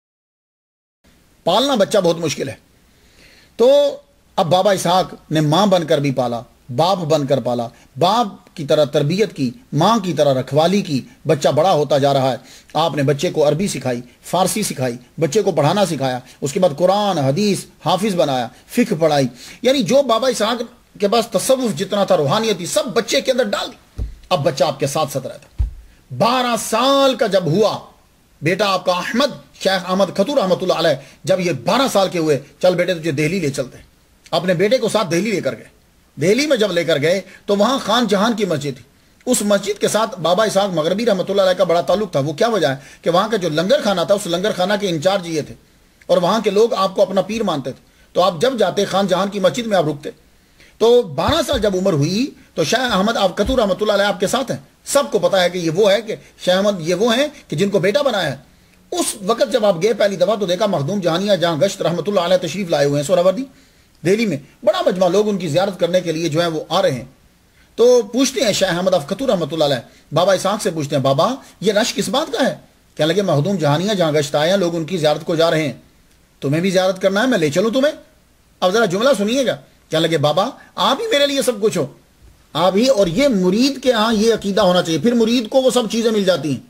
پالنا بچہ بہت مشکل ہے. تو اب بابا اسحاق نے ماں بن کر بھی پالا, باپ بن کر پالا, باپ کی طرح تربیت کی, ماں کی طرح رکھوالی کی. بچہ بڑا ہوتا جا رہا ہے, آپ نے بچے کو عربی سکھائی, فارسی سکھائی, بچے کو پڑھانا سکھایا, اس کے بعد قرآن حدیث حافظ بنایا, فقہ پڑھائی. یعنی جو بابا اسحاق کے پاس تصوف جتنا تھا, روحانیت تھی, سب بچے کے اندر ڈال دی. اب بچہ آپ کے ساتھ ساتھ رہتا. بارہ سال کا جب ہوا بیٹا آپ کا احمد, شیخ احمد کھتو رحمۃ اللہ علیہ, جب یہ بارہ سال کے ہوئے, چل بیٹے تجھے دہلی لے چلتے. اپنے بیٹے کو ساتھ دہلی لے کر گئے. دہلی میں جب لے کر گئے تو وہاں خان جہان کی مسجد تھی. اس مسجد کے ساتھ بابا اسحاق مغربی رحمۃ اللہ علیہ کا بڑا تعلق تھا. وہ کیا وجہ ہے کہ وہاں کا جو لنگر خانہ تھا, اس لنگر خانہ کے انچارج یہ تھے, اور وہاں کے لوگ آپ کو اپنا پیر مانتے تھے. تو آپ جب جاتے خان جہان کی مسجد میں آپ رکتے. تو بارہ سال جب عمر ہوئی تو شیخ احمد آپ کھتو رحمۃ اللہ علیہ آپ کے ساتھ ہیں. سب کو پتا ہے کہ یہ وہ ہے کہ شیخ احمد یہ وہ ہیں کہ جن کو بیٹا بنایا ہے. اس وقت جب آپ گئے پہلی دفعہ تو دیکھا مخدوم جہانیہ جہاں گشت رحمۃ اللہ علیہ تشریف لائے ہوئے ہیں سہراوردی دہلی میں, بڑا مجمع لوگ ان کی زیارت کرنے کے لیے جو ہیں وہ آ رہے ہیں. تو پوچھتے ہیں شیخ احمد اف کھتو رحمۃ اللہ علیہ بابا اسحاق سے, پوچھتے ہیں بابا یہ رش کس بات کا ہے؟ کہنے لگے مخدوم جہانیہ جہاں گشت آئے ہیں, لوگ ان کی زیارت کو جا رہے ہیں, تمہیں بھی زیارت کرنا ہے, میں لے چلوں تمہیں. اب ذرا جملہ سنیے گا. کہنے لگے بابا آپ ہی میرے لیے سب کچھ ہو, آپ ہی, اور یہ مرید کے ہاں یہ عقیدہ ہونا چاہیے, پھر مرید کو وہ سب چیزیں مل جاتی ہیں.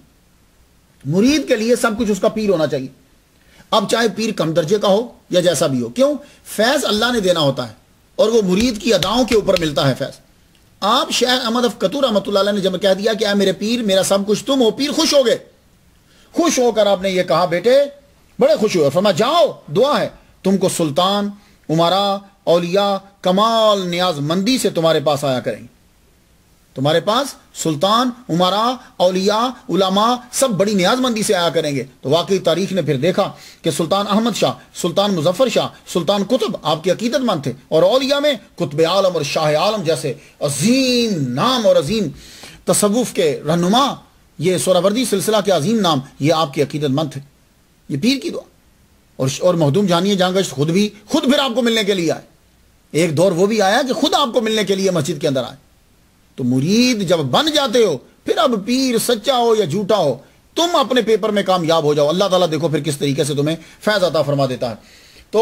مرید کے لیے سب کچھ اس کا پیر ہونا چاہیے. اب چاہے پیر کم درجے کا ہو یا جیسا بھی ہو, کیوں؟ فیض اللہ نے دینا ہوتا ہے اور وہ مرید کی اداؤں کے اوپر ملتا ہے فیض. آپ شیخ احمد اف کھتو رحمۃ اللہ علیہ نے جب کہہ دیا کہ اے میرے پیر میرا سب کچھ تم ہو, پیر خوش ہو گئے. خوش ہو کر آپ نے یہ کہا بیٹے, بڑے خوش ہوئے, فرمایا جاؤ دعا ہے تم کو سلطان, عمراء, اولیاء کمال نیاز مندی سے تمہارے پاس آیا کریں گے. تمہارے پاس سلطان, عمراء, اولیاء, علماء سب بڑی نیاز مندی سے آیا کریں گے. تو واقعی تاریخ نے پھر دیکھا کہ سلطان احمد شاہ, سلطان مظفر شاہ, سلطان قطب آپ کی عقیدت مند تھے, اور اولیاء میں قطب عالم اور شاہ عالم جیسے عظیم نام اور عظیم تصوف کے رہنما, یہ سہراوردی سلسلہ کے عظیم نام, یہ آپ کی عقیدت مند تھے. یہ پیر کی دعا. اور اور مخدوم جہانیہ جہاں گشت خود بھی خود پھر آپ کو ملنے کے لیے آئے. ایک دور وہ بھی آیا کہ خود آپ کو ملنے کے لیے مسجد کے اندر آئے. تو مرید جب بن جاتے ہو, پھر اب پیر سچا ہو یا جھوٹا ہو, تم اپنے پیپر میں کامیاب ہو جاؤ. اللہ تعالیٰ دیکھو پھر کس طریقے سے تمہیں فیض عطا فرما دیتا ہے. تو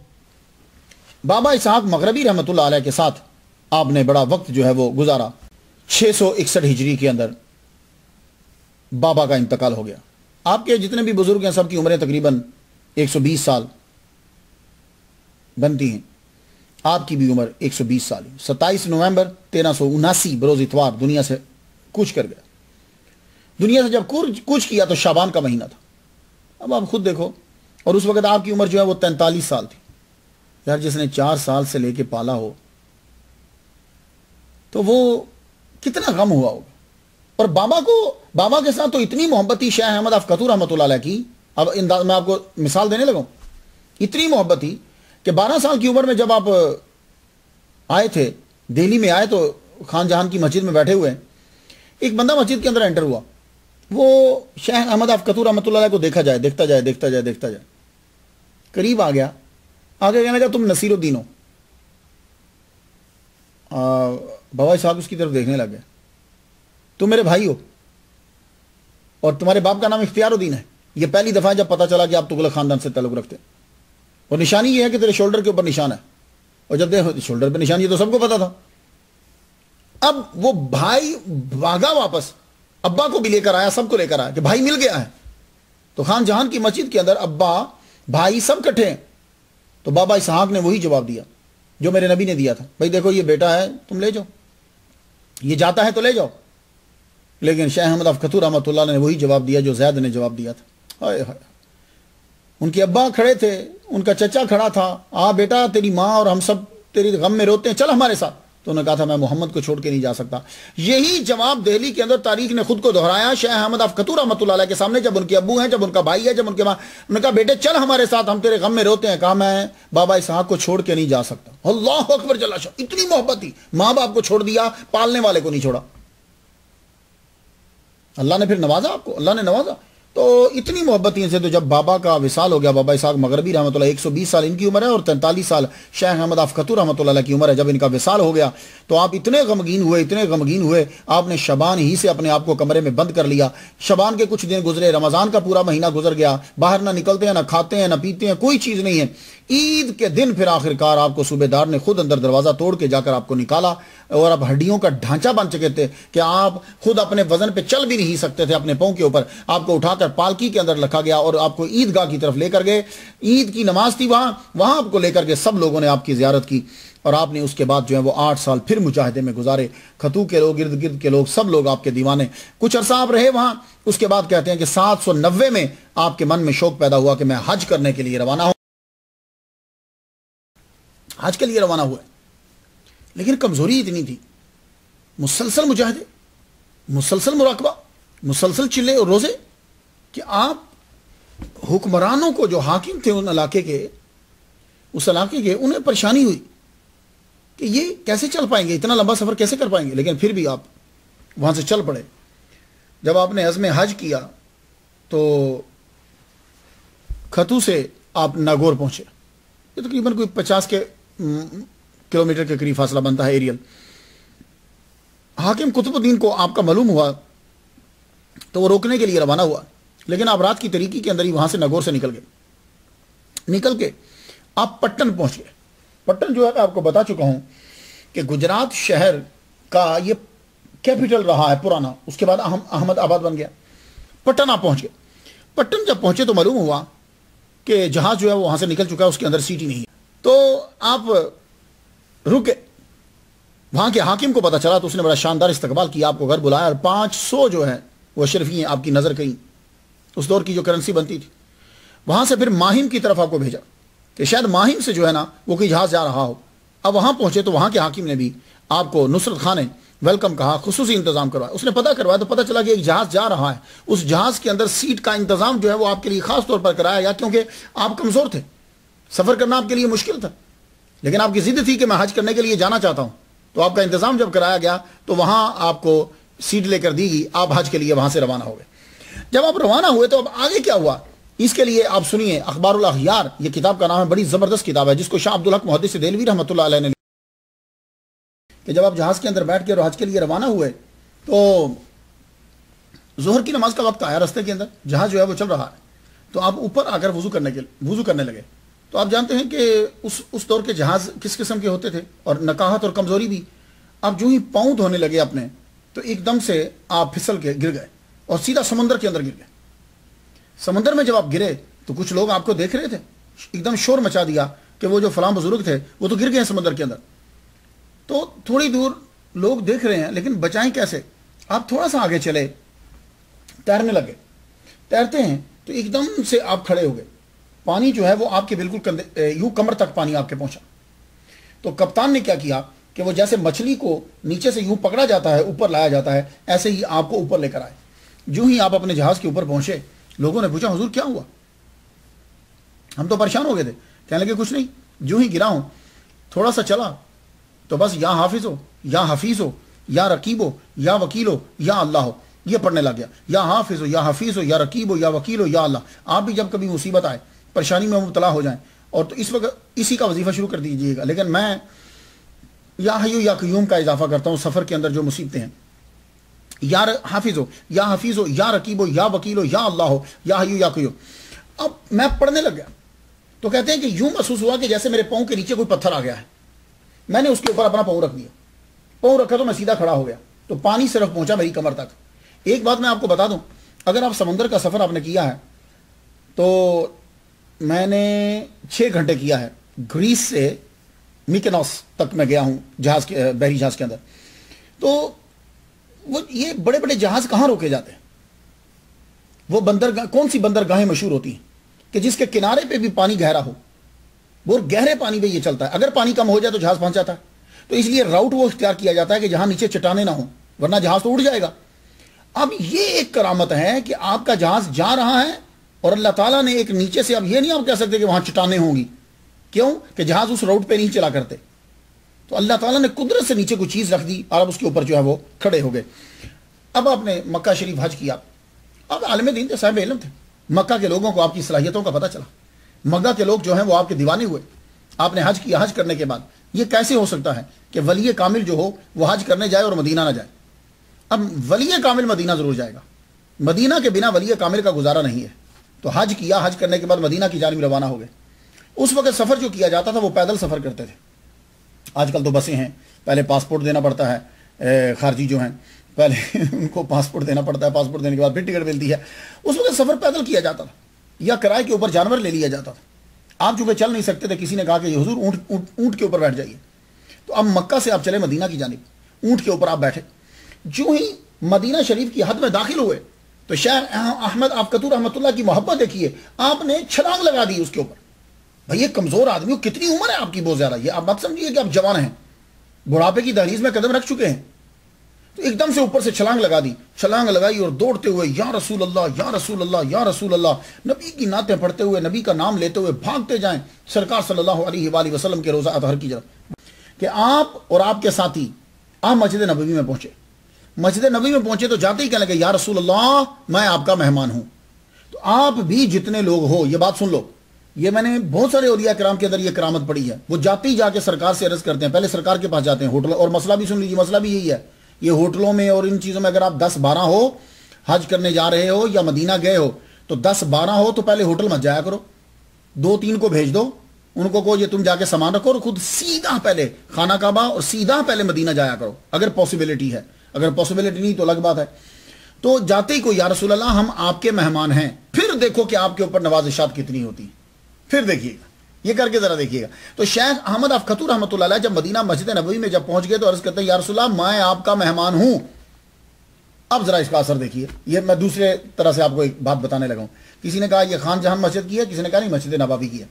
بابا اسحاق مغربی رحمۃ اللہ علیہ کے ساتھ آپ نے بڑا وقت جو ہے وہ گزارا. چھ سو اکسٹھ ہجری کے اندر بابا کا انتقال ہو گیا. آپ کے جتنے بھی بزرگ ہیں سب کی عمریں تقریباً ایک سو بیس سال بنتی ہیں. آپ کی بھی عمر ایک سو بیس سال. ستائیس نومبر تیرہ سو اناسی بروز اتوار دنیا سے کوچ کر گیا. دنیا سے جب کوچ کیا تو شعبان کا مہینہ تھا. اب آپ خود دیکھو, اور اس وقت آپ کی عمر جو ہے وہ تینتالیس سال تھی. یار جس نے چار سال سے لے کے پالا ہو تو وہ کتنا غم ہوا ہوگا. اور بابا کو بابا کے ساتھ تو اتنی محبت تھی شیخ احمد کھتو رحمۃ اللہ علیہ کی. اب میں آپ کو مثال دینے لگا, اتنی محبت تھی کہ بارہ سال کی عمر میں جب آپ آئے تھے دہلی میں آئے تو خان جہان کی مسجد میں بیٹھے ہوئے, ایک بندہ مسجد کے اندر انٹر ہوا. وہ شیخ احمد کھتو رحمۃ اللہ علیہ کو دیکھا جائے دیکھتا جائے دیکھتا جائے دیکھتا جائے قریب آ گیا. آگے کہنے لگا تم نصیر الدین ہو. بابا صاحب اس کی طرف دیکھنے لگ گئے. تم میرے بھائی ہو اور تمہارے باپ کا نام اختیار الدین ہے. یہ پہلی دفعہ جب پتا چلا کہ آپ تغلق خاندان سے تعلق رکھتے ہیں. اور نشانی یہ ہے کہ تیرے شولڈر کے اوپر نشان ہے. اور جب دیکھو شولڈر پہ نشان, یہ تو سب کو پتا تھا. اب وہ بھائی بھاگا واپس, ابا کو بھی لے کر آیا, سب کو لے کر آیا کہ بھائی مل گیا ہے. تو خان جہان کی مسجد کے اندر ابا بھائی سب کٹھے ہیں. تو بابا اسحاق نے وہی جواب دیا جو میرے نبی نے دیا تھا, بھائی دیکھو یہ بیٹا ہے تم لے جاؤ, یہ جاتا ہے تو لے جاؤ. لیکن شیخ احمد کھتو رحمۃ اللہ نے وہی جواب دیا جو زید نے جواب دیا تھا. ہائے ہائے, ان کے ابا کھڑے تھے, ان کا چچا کھڑا تھا, آ بیٹا تیری ماں اور ہم سب تیری غم میں روتے ہیں, چل ہمارے ساتھ. تو انہوں نے کہا تھا میں محمد کو چھوڑ کے نہیں جا سکتا. یہی جواب دہلی کے اندر تاریخ نے خود کو دہرایا شیخ احمد کھتو رحمۃ اللہ علیہ کے سامنے, جب ان کے ابو ہیں, جب ان کا بھائی ہے, جب ان کے ماں. انہوں نے کہا بیٹے چل ہمارے ساتھ, ہم تیرے غم میں روتے ہیں. کہا میں بابا اسحاق کو چھوڑ کے نہیں جا سکتا. اللہ اکبر جل شاہ, اتنی محبت تھی. ماں باپ کو چھوڑ دیا, پالنے والے کو نہیں چھوڑا. اللہ نے پھر نوازا آپ کو, اللہ نے نوازا. تو اتنی محبت سے تو جب بابا کا وصال ہو گیا, بابا اسحاق مغربی رحمۃ اللہ, ایک سو بیس سال ان کی عمر ہے اور تینتالیس سال شیخ احمد کھتو رحمۃ اللہ کی عمر ہے. جب ان کا وصال ہو گیا تو آپ اتنے غمگین ہوئے اتنے غمگین ہوئے آپ نے شبان ہی سے اپنے آپ کو کمرے میں بند کر لیا. شبان کے کچھ دن گزرے, رمضان کا پورا مہینہ گزر گیا, باہر نہ نکلتے ہیں, نہ کھاتے ہیں, نہ پیتے ہیں, کوئی چیز نہیں ہے. عید کے دن پھر آخر کار آپ کو صوبے دار نے خود اندر دروازہ توڑ کے جا کر آپ کو نکالا, اور اب ہڈیوں کا ڈھانچہ بن چکے تھے کہ آپ خود اپنے وزن پہ چل بھی نہیں سکتے تھے اپنے پاؤں کے اوپر. آپ کو اٹھا کر پالکی کے اندر رکھا گیا اور آپ کو عیدگاہ کی طرف لے کر گئے. عید کی نماز تھی وہاں, وہاں آپ کو لے کر گئے. سب لوگوں نے آپ کی زیارت کی اور آپ نے اس کے بعد جو ہے وہ آٹھ سال پھر مجاہدے میں گزارے. کھتو کے لوگ, ارد گرد کے لوگ, سب لوگ آپ کے دیوانے. کچھ عرصہ آپ رہے وہاں. اس کے بعد کہتے ہیں کہ سات سو نوے میں آپ کے من میں شوق پیدا ہوا کہ میں حج کرنے کے لیے روانہ ہوں, حج کے لیے روانہ ہوا. لیکن کمزوری اتنی تھی, مسلسل مجاہدے, مسلسل مراقبہ, مسلسل چلے اور روزے, کہ آپ حکمرانوں کو جو حاکم تھے ان علاقے کے اس علاقے کے انہیں پریشانی ہوئی کہ یہ کیسے چل پائیں گے, اتنا لمبا سفر کیسے کر پائیں گے. لیکن پھر بھی آپ وہاں سے چل پڑے. جب آپ نے عزم حج کیا تو کھتو سے آپ ناگور پہنچے. یہ تقریباً کوئی پچاس کے کلومیٹر کے قریب فاصلہ بنتا ہے ایریل. حاکم قطب الدین کو آپ کا معلوم ہوا تو وہ روکنے کے لیے روانہ ہوا. لیکن آپ رات کی طریقی کے اندر ہی وہاں سے ناگور سے نکل گئے. نکل کے آپ پٹن پہنچ گئے. پٹن جو ہے میں آپ کو بتا چکا ہوں کہ گجرات شہر کا یہ کیپٹل رہا ہے پرانا, اس کے بعد احمد آباد بن گیا. پٹن آپ پہنچ گئے. پٹن جب پہنچے تو معلوم ہوا کہ جہاز جو ہے وہ وہاں سے نکل چکا ہے, اس کے اندر سیٹ ہی نہیں ہے. تو آپ رکے. وہاں کے حاکم کو پتا چلا تو اس نے بڑا شاندار استقبال کیا, آپ کو گھر بلایا اور پانچ سو جو ہے وہ اشرفی آپ کی نظر کہیں, اس دور کی جو کرنسی بنتی تھی. وہاں سے پھر ماہم کی طرف آپ کو بھیجا کہ شاید ماہم سے جو ہے نا وہ کوئی جہاز جا رہا ہو. اب وہاں پہنچے تو وہاں کے حاکم نے بھی آپ کو نصرت خان نے ویلکم کہا, خصوصی انتظام کروایا. اس نے پتہ کروایا تو پتہ چلا کہ ایک جہاز جا رہا ہے, اس جہاز کے اندر سیٹ کا انتظام جو ہے وہ آپ کے لیے خاص طور پر کرایا گیا کیونکہ آپ کمزور تھے, سفر کرنا آپ کے لیے مشکل تھا. لیکن آپ کی ضد تھی کہ میں حج کرنے کے لیے جانا چاہتا ہوں, تو آپ کا انتظام جب کرایا گیا تو وہاں آپ کو سیٹ لے کر دی گئی. آپ حج کے لیے وہاں سے روانہ ہو گئے. جب آپ روانہ ہوئے تو اب آگے کیا ہوا اس کے لیے آپ سنیے. اخبار الاخیار یہ کتاب کا نام ہے, بڑی زبردست کتاب ہے جس کو شاہ عبدالحق محدث دہلوی رحمۃ اللہ علیہ نے, کہ جب آپ جہاز کے اندر بیٹھ کے حج کے لیے روانہ ہوئے تو ظہر کی نماز کا وقت آیا. رستے کے اندر جہاز جو ہے وہ چل رہا ہے, تو آپ اوپر آ کر وضو کرنے کے وضو کرنے لگے. تو آپ جانتے ہیں کہ اس اس دور کے جہاز کس قسم کے ہوتے تھے اور نکاہت اور کمزوری بھی. آپ جو ہی پاؤں دھونے لگے اپنے تو ایک دم سے آپ پھسل کے گر گئے اور سیدھا سمندر کے اندر گر گئے. سمندر میں جب آپ گرے تو کچھ لوگ آپ کو دیکھ رہے تھے, ایک دم شور مچا دیا. کہ وہ جو فلاں بزرگ تھے وہ تو گر گئے ہیں سمندر کے اندر. تو تھوڑی دور لوگ دیکھ رہے ہیں لیکن بچائیں کیسے. آپ تھوڑا سا آگے چلے, تیرنے لگے, تیرتے ہیں تو ایک دم سے آپ کھڑے ہو گئے, پانی جو ہے وہ آپ کے بالکل یوں کمر تک پانی آپ کے پہنچا. تو کپتان نے کیا کیا کہ وہ جیسے مچھلی کو نیچے سے یوں پکڑا جاتا ہے اوپر لایا جاتا ہے, ایسے ہی آپ کو اوپر لے کر آئے. جو ہی آپ اپنے جہاز کے اوپر پہنچے, لوگوں نے پوچھا حضور کیا ہوا؟ ہم تو پریشان ہو گئے تھے. کہنے لگے کچھ نہیں, جو ہی گرا ہوں تھوڑا سا چلا تو بس یا حافظ ہو یا حفیظ ہو یا رقیب ہو یا وکیل ہو یا اللہ ہو, یہ پڑھنے لگ گیا. یا حافظ ہو یا حفیظ ہو یا رقیب ہو یا وکیل ہو یا اللہ. آپ بھی جب کبھی مصیبت آئے, پریشانی میں مبتلا ہو جائیں اور تو اس وقت اسی کا وظیفہ شروع کر دیجئے گا. لیکن میں یا حیو یا قیوم کا اضافہ کرتا ہوں سفر کے اندر جو مصیبتیں ہیں. یا حافظ ہو یا حفیظ ہو یا رقیب ہو یا وکیل ہو یا اللہ ہو یا حیو یا قیوم. اب میں پڑھنے لگ گیا تو کہتے ہیں کہ یوں محسوس ہوا کہ جیسے میرے پاؤں کے نیچے کوئی پتھر آ گیا ہے. میں نے اس کے اوپر اپنا پاؤں رکھ دیا, پاؤں رکھا تو میں سیدھا کھڑا ہو گیا. تو پانی صرف پہنچا میری کمر تک. ایک بات میں آپ کو بتا دوں, اگر آپ سمندر کا سفر آپ نے کیا ہے تو میں نے چھ گھنٹے کیا ہے. گریس سے میکنوس تک میں گیا ہوں جہاز کے, بحری جہاز کے اندر. تو وہ یہ بڑے بڑے جہاز کہاں روکے جاتے ہیں؟ وہ بندرگاہ, کون سی بندرگاہیں مشہور ہوتی ہیں کہ جس کے کنارے پہ بھی پانی گہرا ہو, وہ گہرے پانی پہ یہ چلتا ہے. اگر پانی کم ہو جائے تو جہاز پہنچ جاتا ہے. تو اس لیے راؤٹ وہ اختیار کیا جاتا ہے کہ جہاں نیچے چٹانیں نہ ہوں, ورنہ جہاز تو اڑ جائے گا. اب یہ ایک کرامت ہے کہ آپ کا جہاز جا رہا ہے اور اللہ تعالیٰ نے ایک نیچے سے, اب یہ نہیں آپ کہہ سکتے کہ وہاں چٹانیں ہوں گی. کیوں کہ جہاز اس روٹ پہ نہیں چلا کرتے. تو اللہ تعالیٰ نے قدرت سے نیچے کوئی چیز رکھ دی اور اب اس کے اوپر جو ہے وہ کھڑے ہو گئے. اب آپ نے مکہ شریف حج کیا, اب عالم دین تھے, صاحب علم تھے. مکہ کے لوگوں کو آپ کی صلاحیتوں کا پتہ چلا. مکہ کے لوگ جو ہیں وہ آپ کے دیوانے ہوئے. آپ نے حج کیا, حج کرنے کے بعد یہ کیسے ہو سکتا ہے کہ ولی کامل جو ہو وہ حج کرنے جائے اور مدینہ نہ جائے؟ اب ولی کامل مدینہ ضرور جائے گا, مدینہ کے بنا ولی کامل کا گزارا نہیں ہے. تو حج کیا, حج کرنے کے بعد مدینہ کی جانب روانہ ہو گئے. اس وقت سفر جو کیا جاتا تھا وہ پیدل سفر کرتے تھے. آج کل تو بسیں ہیں, پہلے پاسپورٹ دینا پڑتا ہے, خارجی جو ہیں پہلے ان کو پاسپورٹ دینا پڑتا ہے, پاسپورٹ دینے کے بعد پھر ٹکٹ ملتی ہے. اس وقت سفر پیدل کیا جاتا تھا یا کرائے کے اوپر جانور لے لیا جاتا تھا. آپ چونکہ چل نہیں سکتے تھے, کسی نے کہا کہ حضور اونٹ اونٹ کے اوپر بیٹھ جائیے. تو اب مکہ سے آپ چلے مدینہ کی جانب, اونٹ کے اوپر آپ بیٹھے. جو ہی مدینہ شریف کی حد میں داخل ہوئے تو شیخ احمد افقتو رحمۃ اللہ کی محبت دیکھیے, آپ نے چھلانگ لگا دی اس کے اوپر. بھائی یہ کمزور آدمی ہو, کتنی عمر ہے آپ کی بہت زیادہ, یہ آپ مت سمجھیے کہ آپ جوان ہیں, بڑھاپے کی دہلیز میں قدم رکھ چکے ہیں. تو ایک دم سے اوپر سے چھلانگ لگا دی, چھلانگ لگائی اور دوڑتے ہوئے یا رسول اللہ یا رسول اللہ یا رسول اللہ, نبی کی نعتیں پڑھتے ہوئے, نبی کا نام لیتے ہوئے بھاگتے جائیں سرکار صلی اللہ علیہ وآلہ وسلم کے روضہ اطہر کی جانب. کہ آپ اور آپ کے ساتھی آپ مسجد نبوی میں پہنچے. مسجد نبوی میں پہنچے تو جاتے ہی کہنے لگے یا رسول اللہ میں آپ کا مہمان ہوں. تو آپ بھی جتنے لوگ ہو, یہ بات سن لو, یہ میں نے بہت سارے اولیاء کرام کے اندر یہ کرامت پڑھی ہے. وہ جاتے ہی جا کے سرکار سے عرض کرتے ہیں, پہلے سرکار کے پاس جاتے ہیں ہوٹل. اور مسئلہ بھی سن لیجیے, مسئلہ بھی یہی ہے, یہ ہوٹلوں میں اور ان چیزوں میں اگر آپ دس بارہ ہو, حج کرنے جا رہے ہو یا مدینہ گئے ہو, تو دس بارہ ہو تو پہلے ہوٹل مت جایا کرو, دو تین کو بھیج دو, ان کو کہو یہ تم جا کے سامان رکھو, اور خود سیدھا پہلے خانہ کعبہ اور سیدھا پہلے مدینہ جایا کرو اگر پاسبلٹی ہے. اگر پاسبلٹی نہیں تو الگ بات ہے. تو جاتے ہی کو یا رسول اللہ ہم آپ کے مہمان ہیں. پھر دیکھو کہ آپ کے اوپر نوازشات کتنی ہوتی ہیں, پھر دیکھیے گا, یہ کر کے ذرا دیکھیے گا. تو شیخ احمد افقتو رحمۃ اللہ علیہ جب مدینہ مسجد نبوی میں جب پہنچ گئے تو عرض کرتے ہیں یا رسول اللہ میں آپ کا مہمان ہوں. اب ذرا اس کا اثر دیکھیے. یہ میں دوسرے طرح سے آپ کو ایک بات بتانے لگا ہوں. کسی نے کہا یہ خان جہاں مسجد کی ہے, کسی نے کہا نہیں مسجد نبوی کی ہے.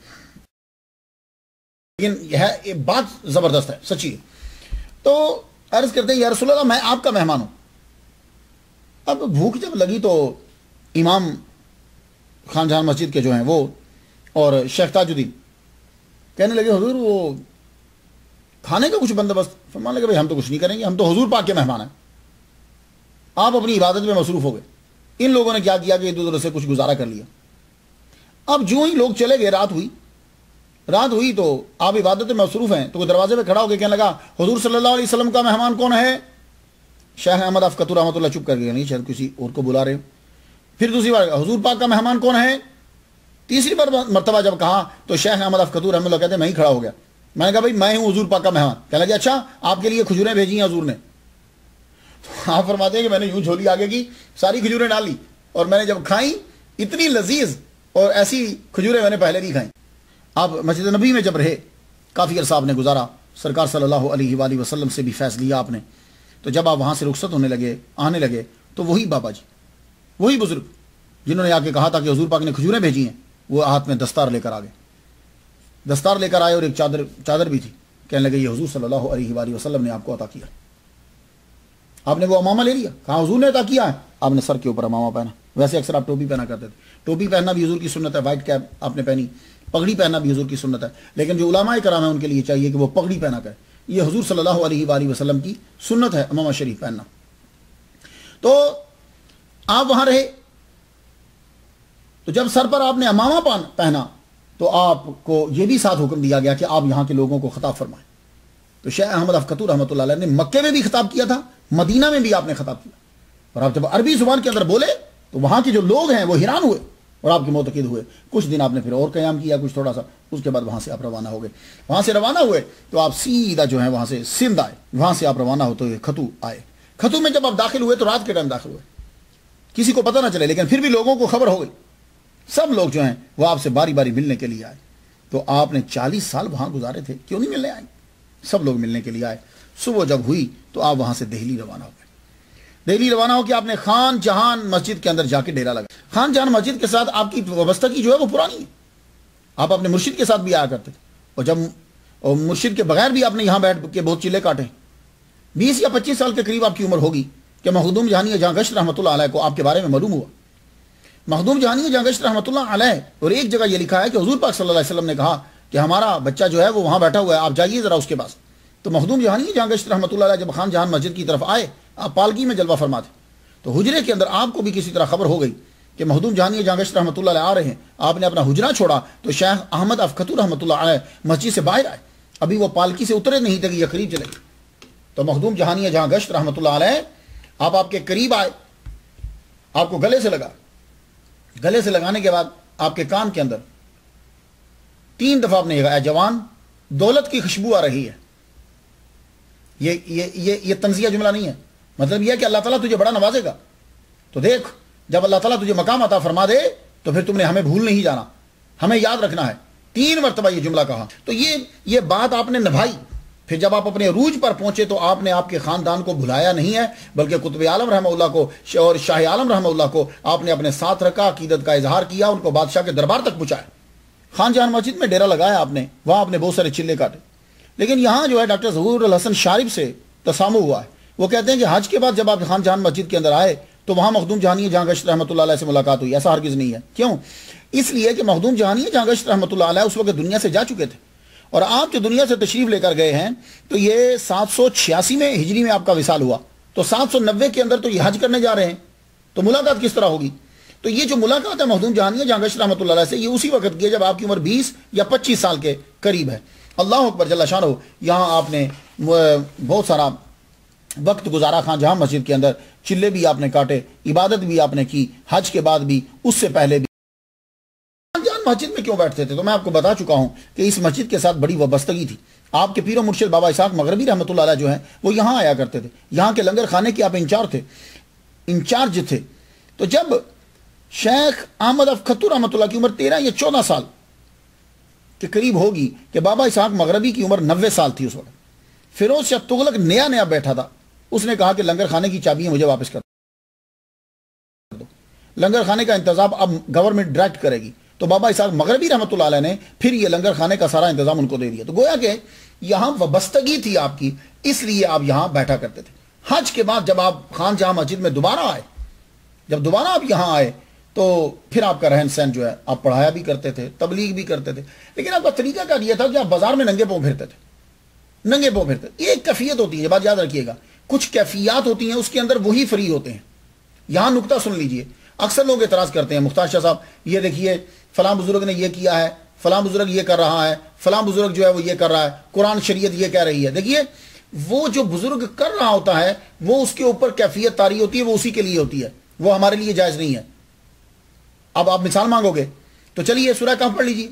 لیکن یہ بات زبردست ہے, سچی ہے. تو عرض کرتے ہیں یا رسول اللہ میں آپ کا مہمان ہوں. اب بھوک جب لگی تو امام خان جہاں مسجد کے جو ہیں وہ اور شیخ تاج الدین کہنے لگے حضور وہ کھانے کا کچھ بندوبست. فرمانے لگے بھائی ہم تو کچھ نہیں کریں گے, ہم تو حضور پاک کے مہمان ہیں. آپ اپنی عبادت میں مصروف ہو گئے. ان لوگوں نے کیا کیا کہ ادھر ادھر سے کچھ گزارا کر لیا. اب جو ہی لوگ چلے گئے, رات ہوئی رات ہوئی تو آپ عبادت میں مصروف ہیں, تو وہ دروازے پہ کھڑا ہو کے کہنے لگا حضور صلی اللہ علیہ وسلم کا مہمان کون ہے؟ شیخ احمد افقتو رحمۃ اللہ چپ کر گئے, نہیں شاید کسی اور کو بلا رہے ہو. پھر دوسری بار حضور پاک کا مہمان کون ہے؟ تیسری بار مرتبہ جب کہا تو شیخ احمد افقتو رحمۃ اللہ کہتے ہیں میں ہی کھڑا ہو گیا. میں نے کہا بھائی میں ہوں حضور پاک کا مہمان. کہنے لگے اچھا آپ کے لیے کھجوریں بھیجی ہیں حضور نے. تو آپ فرماتے ہیں کہ میں نے یوں جھولی آگے کی, ساری کھجوریں ڈال لی, اور میں نے جب کھائیں اتنی لذیذ اور ایسی کھجوریں میں نے پہلے نہیں کھائیں. آپ مسجد نبی میں جب رہے کافی عرصہ آپ نے گزارا، سرکار صلی اللہ علیہ وآلہ وسلم سے بھی فیض لیا آپ نے، تو جب آپ وہاں سے رخصت ہونے لگے آنے لگے تو وہی بابا جی، وہی بزرگ جنہوں نے آ کے کہا تھا کہ حضور پاک نے کھجوریں بھیجی ہیں، وہ ہاتھ میں دستار لے کر آ گئے، دستار لے کر آئے اور ایک چادر چادر بھی تھی، کہنے لگے یہ حضور صلی اللہ علیہ وآلہ وسلم نے آپ کو عطا کیا۔ آپ نے وہ امامہ لے لیا، کہا حضور نے عطا کیا ہے، آپ نے سر کے اوپر امامہ پہنا۔ ویسے اکثر آپ ٹوپی پہنا کرتے تھے، ٹوپی پہننا بھی حضور کی سنت ہے، وائٹ کیپ آپ نے پہنی، پگڑی پہننا بھی حضور کی سنت ہے، لیکن جو علماء کرام ہیں ان کے لیے چاہیے کہ وہ پگڑی پہنا کرے، یہ حضور صلی اللہ علیہ وآلہ وسلم کی سنت ہے امامہ شریف پہننا۔ تو آپ وہاں رہے، تو جب سر پر آپ نے امامہ پہنا تو آپ کو یہ بھی ساتھ حکم دیا گیا کہ آپ یہاں کے لوگوں کو خطاب فرمائیں۔ تو شیخ احمد کھتو رحمۃ اللہ علیہ نے مکے میں بھی خطاب کیا تھا، مدینہ میں بھی آپ نے خطاب کیا، اور آپ جب عربی زبان کے اندر بولے تو وہاں کے جو لوگ ہیں وہ حیران ہوئے اور آپ کے معتقد ہوئے۔ کچھ دن آپ نے پھر اور قیام کیا، کچھ تھوڑا سا، اس کے بعد وہاں سے آپ روانہ ہو گئے۔ وہاں سے روانہ ہوئے تو آپ سیدھا جو ہے وہاں سے سندھ آئے، وہاں سے آپ روانہ ہو تو کھتو آئے۔ کھتو میں جب آپ داخل ہوئے تو رات کے ٹائم داخل ہوئے، کسی کو پتہ نہ چلے، لیکن پھر بھی لوگوں کو خبر ہو گئی، سب لوگ جو ہیں وہ آپ سے باری باری ملنے کے لیے آئے۔ تو آپ نے چالیس سال وہاں گزارے تھے، کیوں نہیں ملنے آئے؟ سب لوگ ملنے کے لیے آئے۔ صبح جب ہوئی تو آپ وہاں سے دہلی روانہ ہو گئے۔ دہلی روانہ ہو کے آپ نے خان جہان مسجد کے اندر جا کے ڈیرا لگا۔ خان جہان مسجد کے ساتھ آپ کی وابستگی جو ہے وہ پرانی ہے، آپ اپنے مرشد کے ساتھ بھی آیا کرتے تھے، اور جب اور مرشد کے بغیر بھی آپ نے یہاں بیٹھ کے بہت چلے کاٹے۔ بیس یا پچیس سال کے قریب آپ کی عمر ہوگی کہ مخدوم جہانیہ جہاں گشت رحمۃ اللہ علیہ کو آپ کے بارے میں معلوم ہوا۔ مخدوم جہانیہ جہاں گشت رحمۃ اللہ علیہ، اور ایک جگہ یہ لکھا ہے کہ حضور پاک صلی اللہ علیہ وسلم نے کہا کہ ہمارا بچہ جو ہے وہ وہاں بیٹھا ہوا ہے، آپ جائیے ذرا اس کے پاس۔ تو مخدوم جہانیہ جہاں گشت رحمۃ اللہ علیہ جب خان جہان مسجد کی طرف آئے، آپ پالکی میں جلوہ فرما تھے، تو حجرے کے اندر آپ کو بھی کسی طرح خبر ہو گئی کہ مخدوم جہانیہ جہاں گشت رحمۃ اللہ علیہ آ رہے ہیں۔ آپ نے اپنا حجرہ چھوڑا تو شیخ احمد کھتو رحمۃ اللہ علیہ مسجد سے باہر آئے، ابھی وہ پالکی سے اترے نہیں تھے کہ یہ قریب چلے گئے۔ تو مخدوم جہانیہ جہاں گشت رحمۃ اللہ علیہ آپ آپ کے قریب آئے، آپ کو گلے سے لگا، گلے سے لگانے کے بعد آپ کے کان کے اندر تین دفعہ آپ نے کہا اے جوان، دولت کی خوشبو آ رہی ہے۔ یہ یہ یہ یہ تنزیہ جملہ نہیں ہے، مطلب یہ ہے کہ اللہ تعالیٰ تجھے بڑا نوازے گا، تو دیکھ جب اللہ تعالیٰ تجھے مقام عطا فرما دے تو پھر تم نے ہمیں بھول نہیں جانا، ہمیں یاد رکھنا ہے۔ تین مرتبہ یہ جملہ کہا، تو یہ یہ بات آپ نے نبھائی۔ پھر جب آپ اپنے عروج پر پہنچے تو آپ نے آپ کے خاندان کو بھلایا نہیں ہے، بلکہ قطب عالم رحمہ اللہ کو اور شاہ عالم رحمہ اللہ کو آپ نے اپنے ساتھ رکھا، عقیدت کا اظہار کیا، ان کو بادشاہ کے دربار تک پہنچایا۔ خان جہان مسجد میں ڈیرا لگایا آپ نے، وہاں آپ نے بہت سارے چلے کاٹے، لیکن یہاں جو ہے ڈاکٹر ظہور الحسن شاریف سے تسامو ہوا ہے۔ وہ کہتے ہیں کہ حج کے بعد جب آپ خان جہان مسجد کے اندر آئے تو وہاں مخدوم جہانیہ جہاں گشت رحمۃ اللہ علیہ سے ملاقات ہوئی۔ ایسا ہرگز نہیں ہے، کیوں؟ اس لیے کہ مخدوم جہانیہ جہاں گشت رحمۃ اللہ علیہ اس وقت دنیا سے جا چکے تھے، اور آپ جو دنیا سے تشریف لے کر گئے ہیں تو یہ سات سو چھیاسی میں ہجری میں آپ کا وصال ہوا، تو سات سو نوے کے اندر تو یہ حج کرنے جا رہے ہیں، تو ملاقات کس طرح ہوگی؟ تو یہ جو ملاقات ہے مخدوم جہانیہ جہاں گشت رحمۃ اللہ علیہ سے، یہ اسی وقت کی ہے جب آپ کی عمر بیس یا پچیس سال کے قریب ہے۔ اللہ اکبر جل شانہ۔ یہاں آپ نے بہت سارا وقت گزارا خان جہاں مسجد کے اندر، چلے بھی آپ نے کاٹے، عبادت بھی آپ نے کی، حج کے بعد بھی، اس سے پہلے بھی۔ خان جہان مسجد میں کیوں بیٹھتے تھے تو میں آپ کو بتا چکا ہوں کہ اس مسجد کے ساتھ بڑی وابستگی تھی۔ آپ کے پیر و مرشد بابا اسحاق مغربی رحمۃ اللہ علیہ جو ہیں وہ یہاں آیا کرتے تھے، یہاں کے لنگر خانے کے آپ انچارج تھے انچارج تھے تو جب شیخ احمد کھتو رحمۃ اللہ کی عمر تیرہ یا چودہ سال کے قریب ہوگی کہ بابا اسحاق مغربی کی عمر نوے سال تھی، اس وقت فیروز شاہ تغلق نیا نیا بیٹھا تھا، اس نے کہا کہ لنگر خانے کی چابیاں مجھے واپس کر دو، لنگر خانے کا انتظام اب گورنمنٹ ڈائریکٹ کرے گی۔ تو بابا اسحاق مغربی رحمۃ اللہ علیہ نے پھر یہ لنگر خانے کا سارا انتظام ان کو دے دیا۔ تو گویا کہ یہاں وابستگی تھی آپ کی، اس لیے آپ یہاں بیٹھا کرتے تھے۔ حج کے بعد جب آپ خان جہاں مسجد میں دوبارہ آئے، جب دوبارہ آپ یہاں آئے تو پھر آپ کا رہن سہن جو ہے، آپ پڑھایا بھی کرتے تھے، تبلیغ بھی کرتے تھے، لیکن آپ کا طریقہ کار یہ تھا کہ آپ بازار میں ننگے پاؤں پھرتے تھے، ننگے پاؤں پھرتے۔ یہ ایک کیفیت ہوتی ہے، یہ بات یاد رکھیے گا، کچھ کیفیات ہوتی ہیں اس کے اندر وہی فری ہوتے ہیں۔ یہاں نکتہ سن لیجئے، اکثر لوگ اعتراض کرتے ہیں مختار شاہ صاحب یہ دیکھیے فلاں بزرگ نے یہ کیا ہے، فلاں بزرگ یہ کر رہا ہے، فلاں بزرگ جو ہے وہ یہ کر رہا ہے، قرآن شریعت یہ کہہ رہی ہے۔ دیکھیے وہ جو بزرگ کر رہا ہوتا ہے وہ اس کے اوپر کیفیت طاری ہوتی ہے، وہ اسی کے لیے ہوتی ہے، وہ ہمارے لیے جائز نہیں ہے۔ اب آپ مثال مانگو گے تو چلیے سورہ کہف پڑھ لیجیے،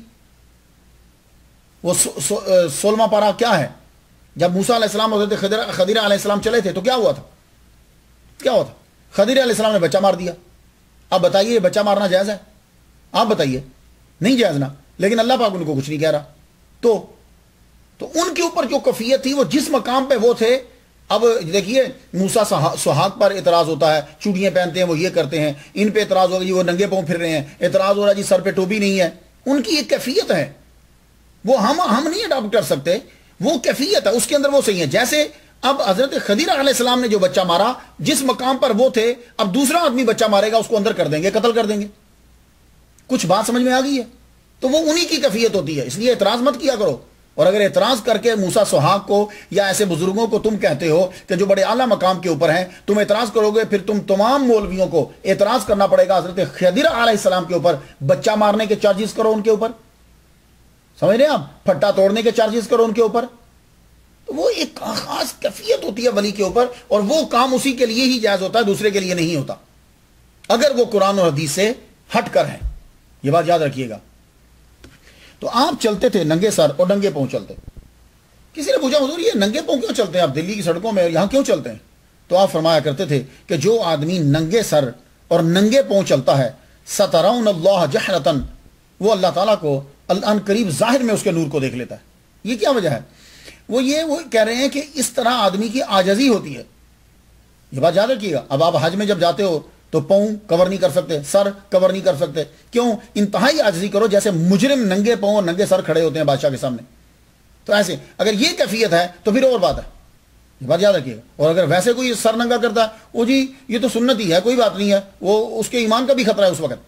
وہ سولہواں پارہ کیا ہے؟ جب موسیٰ علیہ السلام حضرت خضر خضر علیہ السلام چلے تھے تو کیا ہوا تھا؟ کیا ہوا تھا؟ خضر علیہ السلام نے بچہ مار دیا۔ اب بتائیے یہ بچہ مارنا جائز ہے؟ آپ بتائیے، نہیں جائز نا؟ لیکن اللہ پاک ان کو کچھ نہیں کہہ رہا. تو تو ان کے اوپر جو کفیت تھی وہ جس مقام پہ وہ تھے. اب دیکھیے موسیٰ سہاگ پر اعتراض ہوتا ہے, چوڑیاں پہنتے ہیں وہ یہ کرتے ہیں, ان پہ اعتراض ہوگا جی وہ ننگے پاؤں پھر رہے ہیں, اعتراض ہو رہا جی سر پہ ٹوپی نہیں ہے. ان کی ایک کیفیت ہے, وہ ہم ہم نہیں اڈاپٹ کر سکتے, وہ کیفیت ہے اس کے اندر وہ صحیح ہے. جیسے اب حضرت خضر علیہ السلام نے جو بچہ مارا جس مقام پر وہ تھے, اب دوسرا آدمی بچہ مارے گا اس کو اندر کر دیں گے, قتل کر دیں گے. کچھ بات سمجھ میں آ گئی ہے؟ تو وہ انہی کی کیفیت ہوتی ہے, اس لیے اعتراض مت کیا کرو. اور اگر اعتراض کر کے موسیٰ سہاگ کو یا ایسے بزرگوں کو تم کہتے ہو کہ جو بڑے اعلیٰ مقام کے اوپر ہیں, تم اعتراض کرو گے, پھر تم تمام مولویوں کو اعتراض کرنا پڑے گا حضرت خضر علیہ السلام کے اوپر. بچہ مارنے کے چارجز کرو ان کے اوپر, سمجھ رہے ہیں آپ, پھٹا توڑنے کے چارجز کرو ان کے اوپر. تو وہ ایک خاص کیفیت ہوتی ہے ولی کے اوپر, اور وہ کام اسی کے لیے ہی جائز ہوتا ہے, دوسرے کے لیے نہیں ہوتا, اگر وہ قرآن اور حدیث سے ہٹ کر ہے. یہ بات یاد رکھیے گا. تو آپ چلتے تھے ننگے سر اور ننگے پاؤں چلتے. کسی نے پوچھا حضور یہ ننگے پاؤں کیوں چلتے ہیں آپ دلی کی سڑکوں میں, یہاں کیوں چلتے ہیں؟ تو آپ فرمایا کرتے تھے کہ جو آدمی ننگے سر اور ننگے پاؤں چلتا ہے, سترون اللہ جہرتن, وہ اللہ تعالیٰ کو ان قریب ظاہر میں اس کے نور کو دیکھ لیتا ہے. یہ کیا وجہ ہے؟ وہ یہ وہ کہہ رہے ہیں کہ اس طرح آدمی کی عاجزی ہوتی ہے. یہ بات یاد رکھیے گا. اب آپ حج میں جب جاتے ہو تو پاؤں کور نہیں کر سکتے, سر کور نہیں کر سکتے. کیوں؟ انتہائی عاجزی کرو, جیسے مجرم ننگے پاؤں اور ننگے سر کھڑے ہوتے ہیں بادشاہ کے سامنے. تو ایسے اگر یہ کیفیت ہے تو پھر اور بات ہے, یہ بات یاد رکھیے گا. اور اگر ویسے کوئی سر ننگا کرتا ہے, وہ جی یہ تو سنت ہی ہے, کوئی بات نہیں ہے, وہ اس کے ایمان کا بھی خطرہ ہے اس وقت.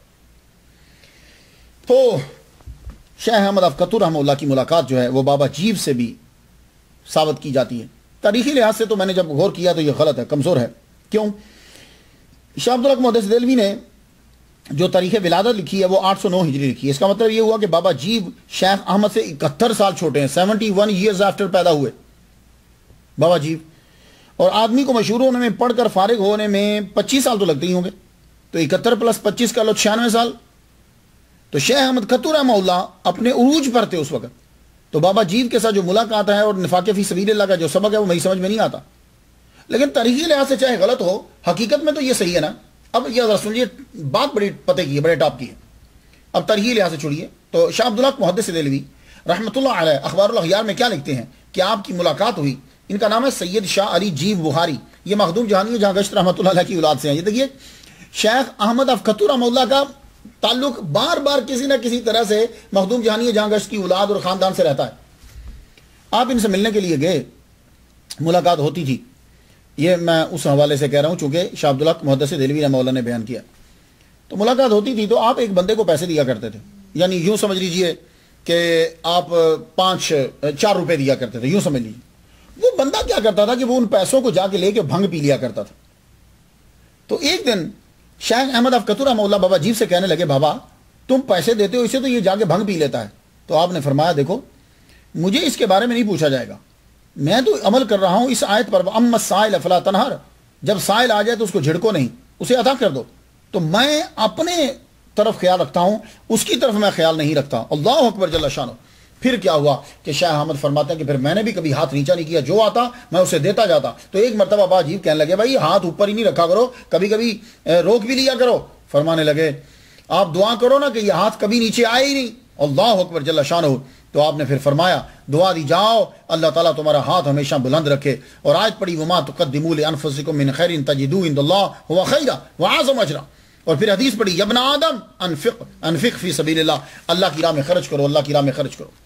تو شیخ احمد افقتو رحمہ اللہ کی ملاقات جو ہے وہ بابا جیب سے بھی ثابت کی جاتی ہے. تاریخی لحاظ سے تو میں نے جب غور کیا تو یہ غلط ہے, کمزور ہے. کیوں؟ شاہ عبد الحق محدث دہلوی نے جو تاریخ ولادت لکھی ہے وہ آٹھ سو نو ہجری لکھی ہے. اس کا مطلب یہ ہوا کہ بابا جیب شیخ احمد سے اکہتر سال چھوٹے ہیں, سیونٹی ون ایئرز آفٹر پیدا ہوئے بابا جیب. اور آدمی کو مشہور ہونے میں, پڑھ کر فارغ ہونے میں پچیس سال تو لگتے ہی ہوں گے. تو اکہتر پلس پچیس کا لو چھیانوے سال. تو شیخ احمد کھتو رحمہ اللہ اپنے عروج پر تھے اس وقت. تو بابا جیب کے ساتھ جو ملاقات ہے اور نفاق فی سبیل اللہ کا جو سبق ہے وہ میری سمجھ میں نہیں آتا. لیکن تاریخی لحاظ سے چاہے غلط ہو, حقیقت میں تو یہ صحیح ہے نا. اب یہ ذرا سنیے, بات بڑی پتے کی ہے, بڑے ٹاپ کی ہے. اب تاریخی لحاظ سے چھوڑیے. تو شاہ عبد الحق محدث دہلوی رحمۃ اللہ علیہ اخبار الاخیار میں کیا لکھتے ہیں کہ آپ کی ملاقات ہوئی. ان کا نام ہے سید شاہ علی جیب بخاری, یہ مخدوم جہانی جہاں گشت رحمۃ اللہ علیہ کی اولاد سے ہیں. یہ دیکھیے شیخ احمد افقتو رحمہ اللہ کا تعلق بار بار کسی نہ کسی طرح سے مخدوم جہانی جہاں گشت کی اولاد اور خاندان سے رہتا ہے. آپ ان سے ملنے کے لیے گئے, ملاقات ہوتی تھی. یہ میں اس حوالے سے کہہ رہا ہوں چونکہ شاہ عبد الحق محدث دہلوی رحمہ اللہ نے بیان کیا. تو ملاقات ہوتی تھی تو آپ ایک بندے کو پیسے دیا کرتے تھے, یعنی یوں سمجھ لیجئے کہ آپ پانچ چار روپے دیا کرتے تھے, یوں سمجھ لیجیے. وہ بندہ کیا کرتا تھا کہ وہ ان پیسوں کو جا کے لے کے بھنگ پی لیا کرتا تھا. تو ایک دن شیخ احمد افقتو رحمہ اللہ بابا جیب سے کہنے لگے, بابا تم پیسے دیتے ہو اسے تو یہ جا کے بھنگ پی لیتا ہے. تو آپ نے فرمایا دیکھو مجھے اس کے بارے میں نہیں پوچھا جائے گا, میں تو عمل کر رہا ہوں اس آیت پر, اما السائل فلا تنہر, جب سائل آ جائے تو اس کو جھڑکو نہیں, اسے عطا کر دو. تو میں اپنے طرف خیال رکھتا ہوں, اس کی طرف میں خیال نہیں رکھتا. اللہ اکبر جل شانہ. پھر کیا ہوا کہ شیخ احمد فرماتے ہیں کہ پھر میں نے بھی کبھی ہاتھ نیچا نہیں کیا, جو آتا میں اسے دیتا جاتا. تو ایک مرتبہ بابا جیب کہنے لگے, بھائی ہاتھ اوپر ہی نہیں رکھا کرو, کبھی کبھی روک بھی لیا کرو. فرمانے لگے آپ دعا کرو نا کہ یہ ہاتھ کبھی نیچے آئے ہی نہیں. اللہ اکبر جل شانہ. تو آپ نے پھر فرمایا دعا دی جاؤ اللہ تعالیٰ تمہارا ہاتھ ہمیشہ بلند رکھے. اور آیت پڑھی وما تقدموا لانفسکم من خیر تجدوہ عند اللہ هو خیرا واعظم اجرا. اور پھر حدیث پڑھی یا ابن آدم انفق انفق فی سبیل اللہ, اللہ کی راہ میں خرچ کرو, اللہ کی راہ میں خرچ کرو.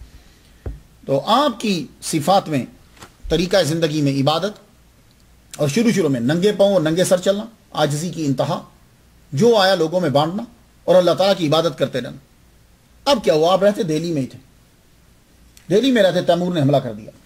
تو آپ کی صفات میں طریقہ زندگی میں عبادت, اور شروع شروع میں ننگے پاؤں اور ننگے سر چلنا, عاجزی کی انتہا, جو آیا لوگوں میں بانٹنا, اور اللہ تعالیٰ کی عبادت کرتے رہنا. اب کیا ہوا, آپ رہتے دہلی میں ہی تھے, دہلی میں رہتے تیمور نے حملہ کر دیا.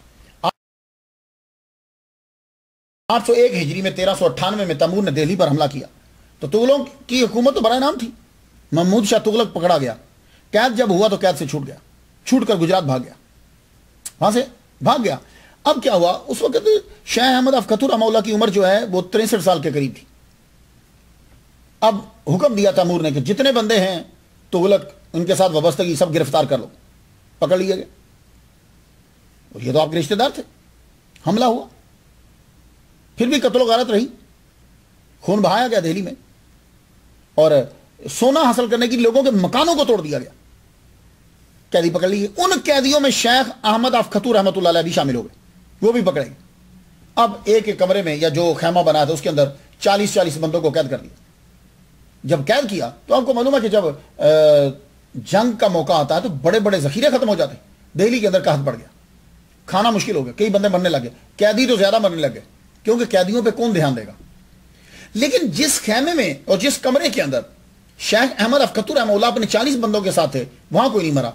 آٹھ سو ایک ہجری میں تیرہ سو اٹھانوے میں تیمور نے دہلی پر حملہ کیا. تو تغلقوں کی حکومت تو برائے نام تھی. محمود شاہ تغلق پکڑا گیا, قید جب ہوا تو قید سے چھوٹ گیا, چھوٹ کر گجرات بھاگ گیا, وہاں سے بھاگ گیا. اب کیا ہوا, اس وقت شیخ احمد افقتو رحمہ اللہ کی عمر جو ہے وہ تریسٹھ سال کے قریب تھی. اب حکم دیا تیمور نے کہ جتنے بندے ہیں تغلق ان کے ساتھ وابستگی سب گرفتار کر لو. پکڑ لیے گئے, اور یہ تو آپ کے رشتہ دار تھے. حملہ ہوا, پھر بھی قتل و غارت رہی, خون بہایا گیا دہلی میں, اور سونا حاصل کرنے کی لوگوں کے مکانوں کو توڑ دیا گیا. قیدی پکڑ لیے. ان قیدیوں میں شیخ احمد آف کھتو رحمۃ اللہ علیہ بھی شامل ہو گئے, وہ بھی پکڑے گئے. اب ایک ایک کمرے میں یا جو خیمہ بنا تھا اس کے اندر چالیس چالیس بندوں کو قید کر دیا. جب قید کیا تو آپ کو معلوم ہے کہ جب جنگ کا موقع آتا ہے تو بڑے بڑے ذخیرے ختم ہو جاتے ہیں. دہلی کے اندر قحط پڑ گیا, کھانا مشکل ہو گیا, کئی بندے مرنے لگے, قیدی تو زیادہ مرنے لگے کیونکہ قیدیوں پہ کون دھیان دے گا. لیکن جس خیمے میں اور جس کمرے کے اندر شیخ احمد آف کھتو رحمہ اللہ اپنے چالیس بندوں کے ساتھ تھے, وہاں کوئی نہیں مرا.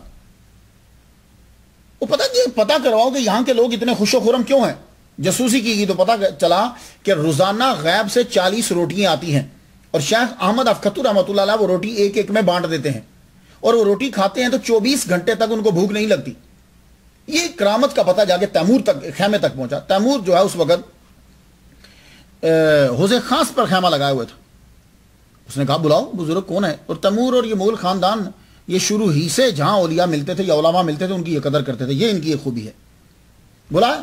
وہ پتہ کہ پتہ کرواؤ کہ یہاں کے لوگ اتنے خوش و خرم کیوں ہیں. جاسوسی کی گئی تو پتہ چلا کہ روزانہ غیب سے چالیس روٹیاں آتی ہیں اور شیخ احمد آف کھتو رحمۃ اللہ علیہ وہ روٹی ایک ایک میں بانٹ دیتے ہیں, اور وہ روٹی کھاتے ہیں تو چوبیس گھنٹے تک ان کو بھوک نہیں لگتی. یہ کرامت کا پتہ جا کے تیمور تک خیمے تک پہنچا. تیمور جو ہے اس وقت حوض خاص پر خیمہ لگائے ہوئے تھا. اس نے کہا بلاؤ بزرگ کون ہے. اور تیمور اور یہ مغل خاندان یہ شروع ہی سے جہاں اولیاء ملتے تھے یا علماء ملتے تھے ان کی یہ قدر کرتے تھے, یہ ان کی یہ خوبی ہے. بلایا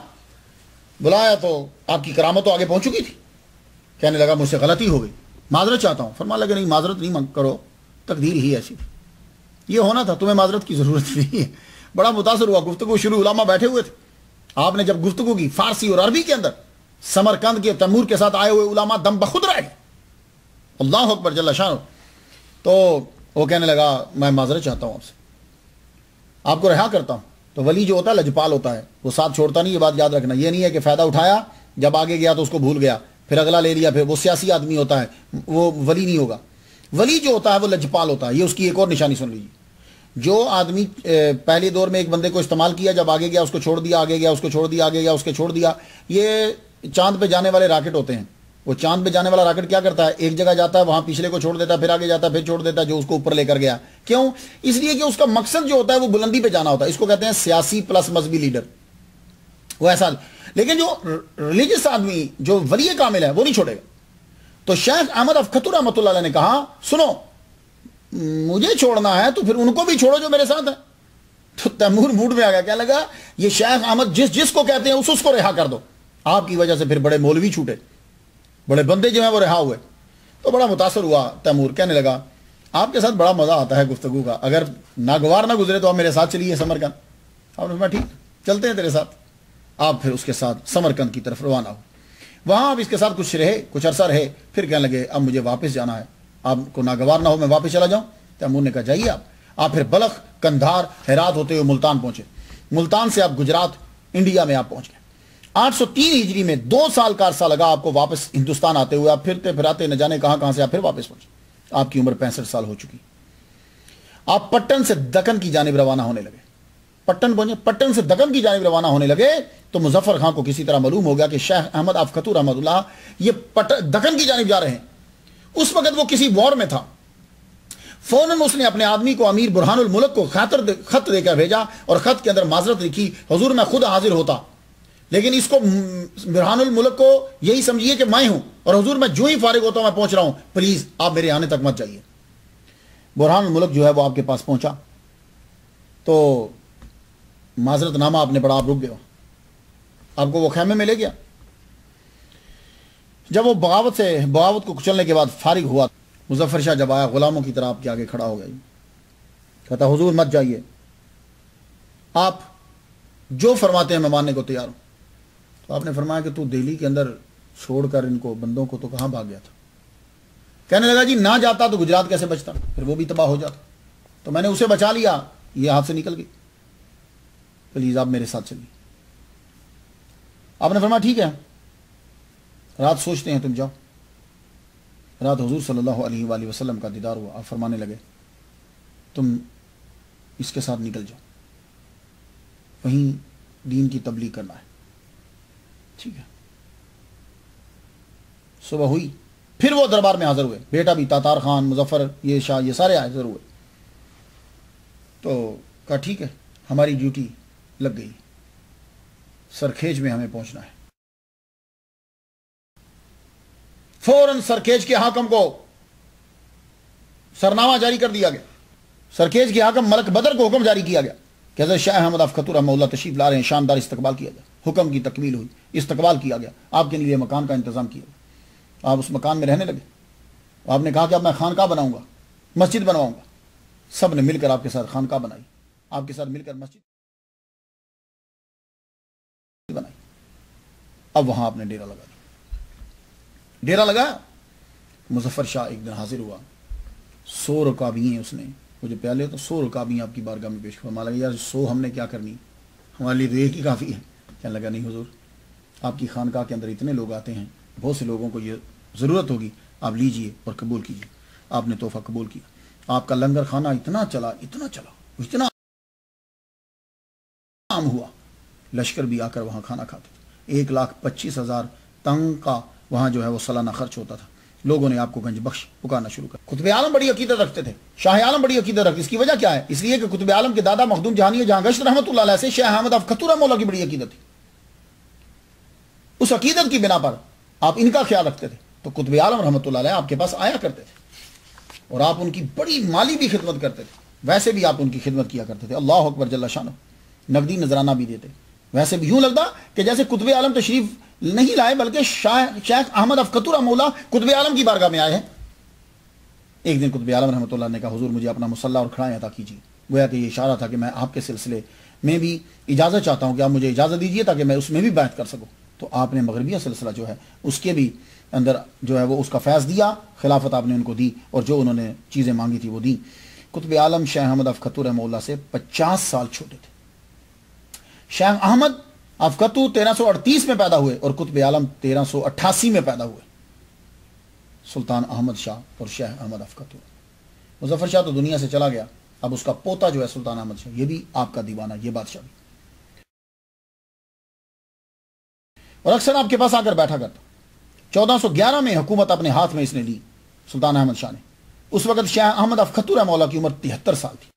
بلایا تو آپ کی کرامت تو آگے پہنچ چکی تھی. کہنے لگا مجھ سے غلطی ہو گئی, معذرت چاہتا ہوں. فرما لگے نہیں معذرت نہیں مانگ کرو, تقدیر ہی ایسی تھی, یہ ہونا تھا, تمہیں معذرت کی ضرورت نہیں ہے. بڑا متاثر ہوا, گفتگو شروع, علماء بیٹھے ہوئے تھے. آپ نے جب گفتگو کی فارسی اور عربی کے اندر, سمرقند کے تیمور کے ساتھ آئے ہوئے علماء دم بخود رہ گئے. اللہ اکبر جل شانہ. تو وہ کہنے لگا میں معذرت چاہتا ہوں آپ سے, آپ کو رہا کرتا ہوں. تو ولی جو ہوتا ہے لجپال ہوتا ہے, وہ ساتھ چھوڑتا نہیں. یہ بات یاد رکھنا, یہ نہیں ہے کہ فائدہ اٹھایا جب آگے گیا تو اس کو بھول گیا پھر اگلا لے لیا, پھر وہ سیاسی آدمی ہوتا ہے, وہ ولی نہیں ہوگا. ولی جو ہوتا ہے وہ لجپال ہوتا ہے. یہ اس کی ایک اور نشانی سن لیجیے. جو آدمی پہلے دور میں ایک بندے کو استعمال کیا, جب آگے گیا اس کو چھوڑ دیا, آگے گیا اس کو چھوڑ دیا, آگے گیا اس کو چھوڑ دیا. یہ چاند پہ جانے والے راکٹ ہوتے ہیں. وہ چاند پہ جانے والا راکٹ کیا کرتا ہے, ایک جگہ جاتا ہے, وہاں پچھلے کو چھوڑ دیتا ہے, پھر آگے جاتا ہے, پھر چھوڑ دیتا ہے جو اس کو اوپر لے کر گیا. کیوں؟ اس لیے کہ اس کا مقصد جو ہوتا ہے وہ بلندی پہ جانا ہوتا ہے. اس کو کہتے ہیں سیاسی پلس مذہبی لیڈر, وہ ایسا. لیکن جو ریلیجس آدمی جو ولی کامل ہے وہ نہیں چھوڑے گا. تو شیخ احمد آف کھتو رحمۃ اللہ علیہ نے کہا سنو, مجھے چھوڑنا ہے تو پھر ان کو بھی چھوڑو جو میرے ساتھ ہے. تو تیمور موڈ میں آ گیا, کیا لگا یہ شیخ احمد جس جس کو کہتے ہیں اس اس کو رہا کر دو. آپ کی وجہ سے پھر بڑے مولوی چھوٹے, بڑے بندے جو ہیں وہ رہا ہوئے. تو بڑا متاثر ہوا تیمور, کہنے لگا آپ کے ساتھ بڑا مزہ آتا ہے گفتگو کا, اگر ناگوار نہ گزرے تو آپ میرے ساتھ چلیے سمرقند. آپ نے کہا ٹھیک چلتے ہیں تیرے ساتھ. آپ پھر اس کے ساتھ سمرقند کی طرف روانہ ہو. وہاں آپ اس کے ساتھ کچھ رہے, کچھ عرصہ رہے, پھر کہنے لگے اب مجھے واپس جانا ہے, آپ کو ناگوار نہ ہو میں واپس چلا جاؤں. تیمور نے کہا جائیے آپ. آپ پھر بلخ, کندھار, ہرات ہوتے ہوئے ملتان پہنچے. ملتان سے آپ گجرات, انڈیا میں آپ پہنچ گئے. آٹھ سو تین ہجری میں دو سال کا عرصہ لگا آپ کو واپس ہندوستان آتے ہوئے. آپ پھرتے پھراتے نہ جانے کہاں کہاں سے آپ پھر واپس پہنچے. آپ کی عمر پینسٹھ سال ہو چکی. آپ پٹن سے دکن کی جانب روانہ ہونے لگے. پٹن پہنچے, پٹن سے دکن کی جانب روانہ ہونے لگے تو مظفر خان کو کسی طرح معلوم ہو گیا کہ شیخ احمد آف کھتو رحمۃ اللہ یہ دکن کی جانب جا رہے ہیں. اس وقت وہ کسی وار میں تھا. فوراً اس نے اپنے آدمی کو امیر برہان الملک کو خاطر دے, خط دے کر بھیجا اور خط کے اندر معذرت لکھی, حضور میں خود حاضر ہوتا لیکن اس کو برہان الملک کو یہی سمجھیے کہ میں ہوں, اور حضور میں جو ہی فارغ ہوتا ہوں میں پہنچ رہا ہوں, پلیز آپ میرے آنے تک مت جائیے. برہان الملک جو ہے وہ آپ کے پاس پہنچا تو معذرت نامہ آپ نے پڑھا, آپ رک گئے, آپ کو وہ خیمے میں لے گیا. جب وہ بغاوت سے بغاوت کو کچلنے کے بعد فارغ ہوا, مظفر شاہ جب آیا غلاموں کی طرح آپ کے آگے کھڑا ہو گیا. کہتا حضور مت جائیے, آپ جو فرماتے ہیں میں ماننے کو تیار ہوں. تو آپ نے فرمایا کہ تو دہلی کے اندر چھوڑ کر ان کو بندوں کو تو کہاں بھاگ گیا تھا. کہنے لگا جی نہ جاتا تو گجرات کیسے بچتا, پھر وہ بھی تباہ ہو جاتا, تو میں نے اسے بچا لیا, یہ ہاتھ سے نکل گئی, پلیز آپ میرے ساتھ چلیے. آپ نے فرمایا ٹھیک ہے, رات سوچتے ہیں, تم جاؤ. رات حضور صلی اللہ علیہ وآلہ وسلم کا دیدار ہوا. آپ فرمانے لگے تم اس کے ساتھ نکل جاؤ, وہیں دین کی تبلیغ کرنا ہے. ٹھیک ہے. صبح ہوئی, پھر وہ دربار میں حاضر ہوئے, بیٹا بھی تاتار خان, مظفر, یہ شاہ, یہ سارے حاضر ہوئے. تو کہا ٹھیک ہے ہماری ڈیوٹی لگ گئی, سرکھیج میں ہمیں پہنچنا ہے. فوراً سرکھیج کے حاکم کو سرنامہ جاری کر دیا گیا. سرکھیج کے حاکم ملک بدر کو حکم جاری کیا گیا کہ حضرت شاہ احمد آف کھتو رحمہ اللہ تشریف لا رہے ہیں, شاندار استقبال کیا گیا. حکم کی تکمیل ہوئی, استقبال کیا گیا, آپ کے لیے مکان کا انتظام کیا گیا. آپ اس مکان میں رہنے لگے. آپ نے کہا کہ اب میں خانقاہ بناؤں گا, مسجد بنواؤں گا. سب نے مل کر آپ کے ساتھ خانقاہ بنائی. آپ کے ساتھ مل کر مسجد بنائی. اب وہاں آپ نے ڈیرا لگا دیا. ڈیرا لگا. مظفر شاہ ایک دن حاضر ہوا. سو رکابییں اس نے، وہ جو پیالے تو سو رکابییں آپ کی بارگاہ میں پیش فرما لگا. یار سو ہم نے کیا کرنی، ہمارے لیے تو ایک ہی کافی ہے. کہنے لگا نہیں حضور، آپ کی خانقاہ کے اندر اتنے لوگ آتے ہیں، بہت سے لوگوں کو یہ ضرورت ہوگی، آپ لیجئے اور قبول کیجئے. آپ نے تحفہ قبول کیا. آپ کا لنگر خانہ اتنا چلا اتنا چلا اتنا عام ہوا، لشکر بھی آ کر وہاں کھانا کھاتے تھے. ایک لاکھ پچیس ہزار تنگ کا وہاں جو ہے وہ سالانہ خرچ ہوتا تھا. لوگوں نے آپ کو گنج بخش پکارنا شروع کر. قطب عالم بڑی عقیدت رکھتے تھے، شاہ عالم بڑی عقیدت رکھتے. اس کی وجہ کیا ہے؟ اس لیے کہ قطب عالم کے دادا مخدوم جہانی جہاں گشت رحمۃ اللہ علیہ سے شیخ احمد افقتو رحمہ اللہ کی بڑی عقیدت تھی. اس عقیدت کی بنا پر آپ ان کا خیال رکھتے تھے. تو قطب عالم رحمۃ اللہ علیہ آپ کے پاس آیا کرتے تھے اور آپ ان کی بڑی مالی بھی خدمت کرتے تھے. ویسے بھی آپ ان کی خدمت کیا کرتے تھے. اللہ اکبر جل شانہ. نقدی نذرانہ بھی دیتے. ویسے بھی یوں لگتا کہ جیسے قطب عالم تشریف نہیں لائے بلکہ شیخ احمد افقتو رحمہ اللہ قطب عالم کی بارگاہ میں آئے ہیں. ایک دن قطب عالم رحمۃ اللہ نے کہا حضور مجھے اپنا مصلی اور کھڑائیں عطا کیجیے. گویا کہ یہ اشارہ تھا کہ میں آپ کے سلسلے میں بھی اجازت چاہتا ہوں کہ آپ مجھے اجازت دیجیے تاکہ میں اس میں بھی بیعت کر سکوں. تو آپ نے مغربیہ سلسلہ جو ہے اس کے بھی اندر جو ہے وہ اس کا فیض دیا. خلافت آپ نے ان کو دی اور جو انہوں نے چیزیں مانگی تھی وہ دی. قطب عالم شیخ احمد افقتو رحمہ اللہ سے پچاس سال چھوٹے تھے. شیخ احمد افقتو تیرہ سو اڑتیس میں پیدا ہوئے اور قطب عالم تیرہ سو اٹھاسی میں پیدا ہوئے. سلطان احمد شاہ اور شیخ احمد افقتو. مظفر شاہ تو دنیا سے چلا گیا. اب اس کا پوتا جو ہے سلطان احمد شاہ، یہ بھی آپ کا دیوانہ، یہ بادشاہ بھی، اور اکثر آپ کے پاس آ کر بیٹھا کرتا. چودہ سو گیارہ میں حکومت اپنے ہاتھ میں اس نے لی سلطان احمد شاہ نے. اس وقت شیخ احمد افقتو رحمہ اللہ کی عمر تہتر سال تھی.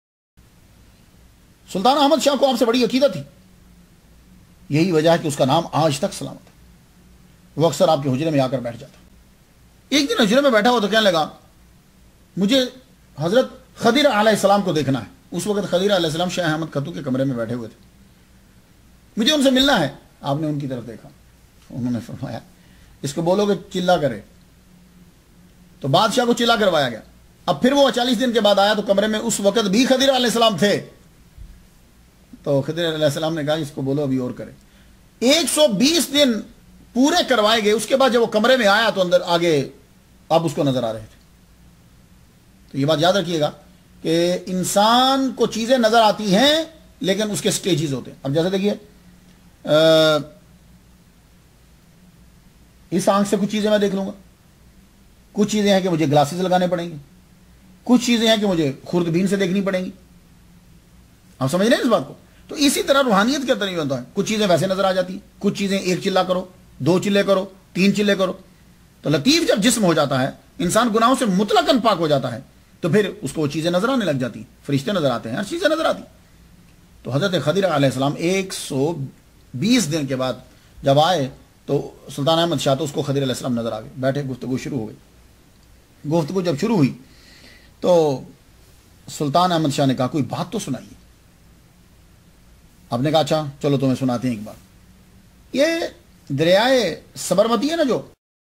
سلطان احمد شاہ کو آپ سے بڑی عقیدت تھی. یہی وجہ ہے کہ اس کا نام آج تک سلامت ہے. وہ اکثر آپ کے حجرے میں آ کر بیٹھ جاتا. ایک دن حجرے میں بیٹھا ہوا تو کہنے لگا مجھے حضرت خضر علیہ السلام کو دیکھنا ہے. اس وقت خضر علیہ السلام شیخ احمد کھتو کے کمرے میں بیٹھے ہوئے تھے. مجھے ان سے ملنا ہے. آپ نے ان کی طرف دیکھا. انہوں نے فرمایا اس کو بولو کہ چلا کرے. تو بادشاہ کو چلا کروایا گیا. اب پھر وہ چالیس دن کے بعد آیا تو کمرے میں اس وقت بھی خضر علیہ السلام تھے. تو خضر علیہ السلام نے کہا اس کو بولو ابھی اور کرے. ایک سو بیس دن پورے کروائے گئے. اس کے بعد جب وہ کمرے میں آیا تو اندر آگے اب اس کو نظر آ رہے تھے. تو یہ بات یاد رکھیے گا کہ انسان کو چیزیں نظر آتی ہیں لیکن اس کے سٹیجز ہوتے ہیں. اب جیسے دیکھیے اس آنکھ سے کچھ چیزیں میں دیکھ لوں گا. کچھ چیزیں ہیں کہ مجھے گلاسز لگانے پڑیں گے. کچھ چیزیں ہیں کہ مجھے خوردبین سے دیکھنی پڑیں گی. آپ سمجھ رہے ہیں اس بات کو؟ تو اسی طرح روحانیت کے اندر یہ ہوتا ہے. کچھ چیزیں ویسے نظر آ جاتی ہیں. کچھ چیزیں ایک چلا کرو، دو چلے کرو، تین چلے کرو. تو لطیف جب جسم ہو جاتا ہے، انسان گناہوں سے مطلقاً پاک ہو جاتا ہے، تو پھر اس کو وہ چیزیں نظر آنے لگ جاتی ہیں. فرشتے نظر آتے ہیں، ہر چیزیں نظر آتی. تو حضرت خضر علیہ السلام ایک سو بیس دن کے بعد جب آئے تو سلطان احمد شاہ تو اس کو خضر علیہ السلام نظر آ گئے. بیٹھے، گفتگو شروع ہو گئی. گفتگو جب شروع ہوئی تو سلطان احمد شاہ نے کہا کوئی بات تو سنائیے. آپ نے کہا اچھا چلو تمہیں سناتے ہیں ایک بات. یہ دریائے سبرمتی ہے نا، جو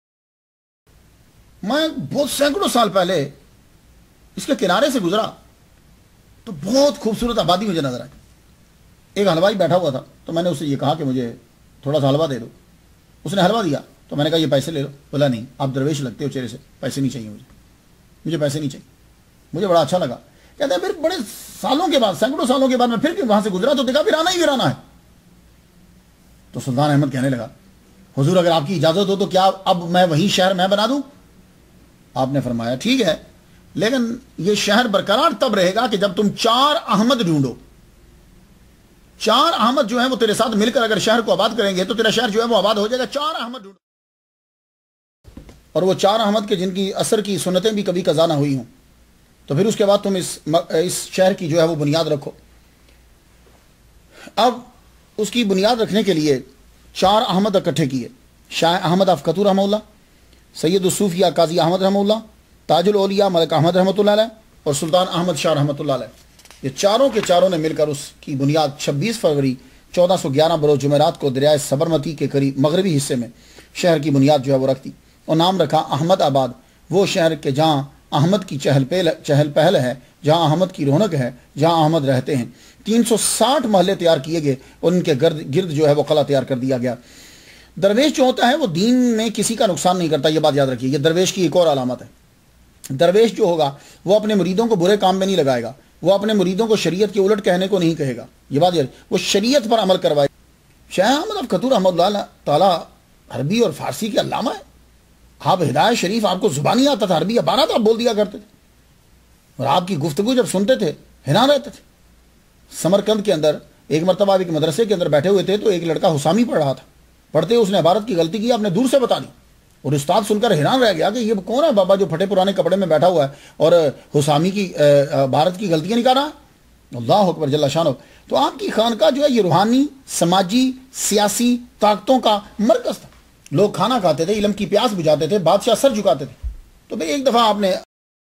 میں بہت سینکڑوں سال پہلے اس کے کنارے سے گزرا تو بہت خوبصورت آبادی مجھے نظر آئی. ایک حلوائی بیٹھا ہوا تھا تو میں نے اسے یہ کہا کہ مجھے تھوڑا سا حلوہ دے دو. اس نے حلوہ دیا تو میں نے کہا یہ پیسے لے لو. بولا نہیں، آپ درویش لگتے ہو چہرے سے، پیسے نہیں چاہیے مجھے مجھے پیسے نہیں چاہیے. مجھے بڑا اچھا لگا. کہتے ہیں پھر بڑے سالوں کے بعد، سینکڑوں سالوں کے بعد میں پھر وہاں سے گزرا تو دیکھا پھر آنا ہی ویرانا ہے. تو سلطان احمد کہنے لگا حضور اگر آپ کی اجازت ہو تو کیا اب میں وہی شہر میں بنا دوں؟ آپ نے فرمایا ٹھیک ہے، لیکن یہ شہر برقرار تب رہے گا کہ جب تم چار احمد ڈھونڈو. چار احمد جو ہیں وہ تیرے ساتھ مل کر اگر شہر کو آباد کریں گے تو تیرا شہر جو ہے وہ آباد ہو جائے گا. چار احمد ڈھونڈو. اور وہ چار احمد کے جن کی اثر کی سنتیں بھی کبھی قضا نہ ہوئی ہوں، تو پھر اس کے بعد تم اس اس شہر کی جو ہے وہ بنیاد رکھو. اب اس کی بنیاد رکھنے کے لیے چار احمد اکٹھے کیے. شاہ احمد افقتو رحمہ اللہ، سید الصوفیہ قاضی احمد رحمہ اللہ، تاج الاولیاء ملک احمد رحمۃ اللہ علیہ اور سلطان احمد شاہ رحمۃ اللہ علیہ. یہ چاروں کے چاروں نے مل کر اس کی بنیاد چھبیس فروری چودہ سو گیارہ بروز جمعرات کو دریائے سبرمتی کے قریب مغربی حصے میں شہر کی بنیاد جو ہے وہ رکھ دی اور نام رکھا احمد آباد. وہ شہر کے جہاں احمد کی چہل پہل چہل پہل ہے، جہاں احمد کی رونق ہے، جہاں احمد رہتے ہیں۔ تین سو ساٹھ محلے تیار کیے گئے اور ان کے گرد گرد جو ہے وہ قلعہ تیار کر دیا گیا۔ درویش جو ہوتا ہے وہ دین میں کسی کا نقصان نہیں کرتا، یہ بات یاد رکھیے، یہ درویش کی ایک اور علامت ہے۔ درویش جو ہوگا وہ اپنے مریدوں کو برے کام میں نہیں لگائے گا، وہ اپنے مریدوں کو شریعت کے الٹ کہنے کو نہیں کہے گا، یہ بات یاد، وہ شریعت پر عمل کروائے۔ شیخ احمد کھتو رحمۃ اللہ تعالیٰ عربی اور فارسی کے علامہ ہے۔ آپ ہدایت شریف آپ کو زبانی آتا تھا، عربی عبارات آپ بول دیا کرتے تھے، اور آپ کی گفتگو جب سنتے تھے حیران رہتے تھے۔ سمرقند کے اندر ایک مرتبہ آپ ایک مدرسے کے اندر بیٹھے ہوئے تھے تو ایک لڑکا حسامی پڑھ رہا تھا، پڑھتے اس نے عبارت کی غلطی کی، آپ نے دور سے بتا دی، اور استاد سن کر حیران رہ گیا کہ یہ کون ہے بابا جو پھٹے پرانے کپڑے میں بیٹھا ہوا ہے اور حسامی کی عبارت کی غلطیاں نکال رہا ہے۔ اللہ اکبر جل شانہ۔ تو آپ کی خانقاہ جو ہے یہ روحانی، سماجی، سیاسی طاقتوں کا مرکز تھا۔ لوگ کھانا کھاتے تھے، علم کی پیاس بجھاتے تھے، بادشاہ سر جھکاتے تھے۔ تو بھئی ایک دفعہ آپ نے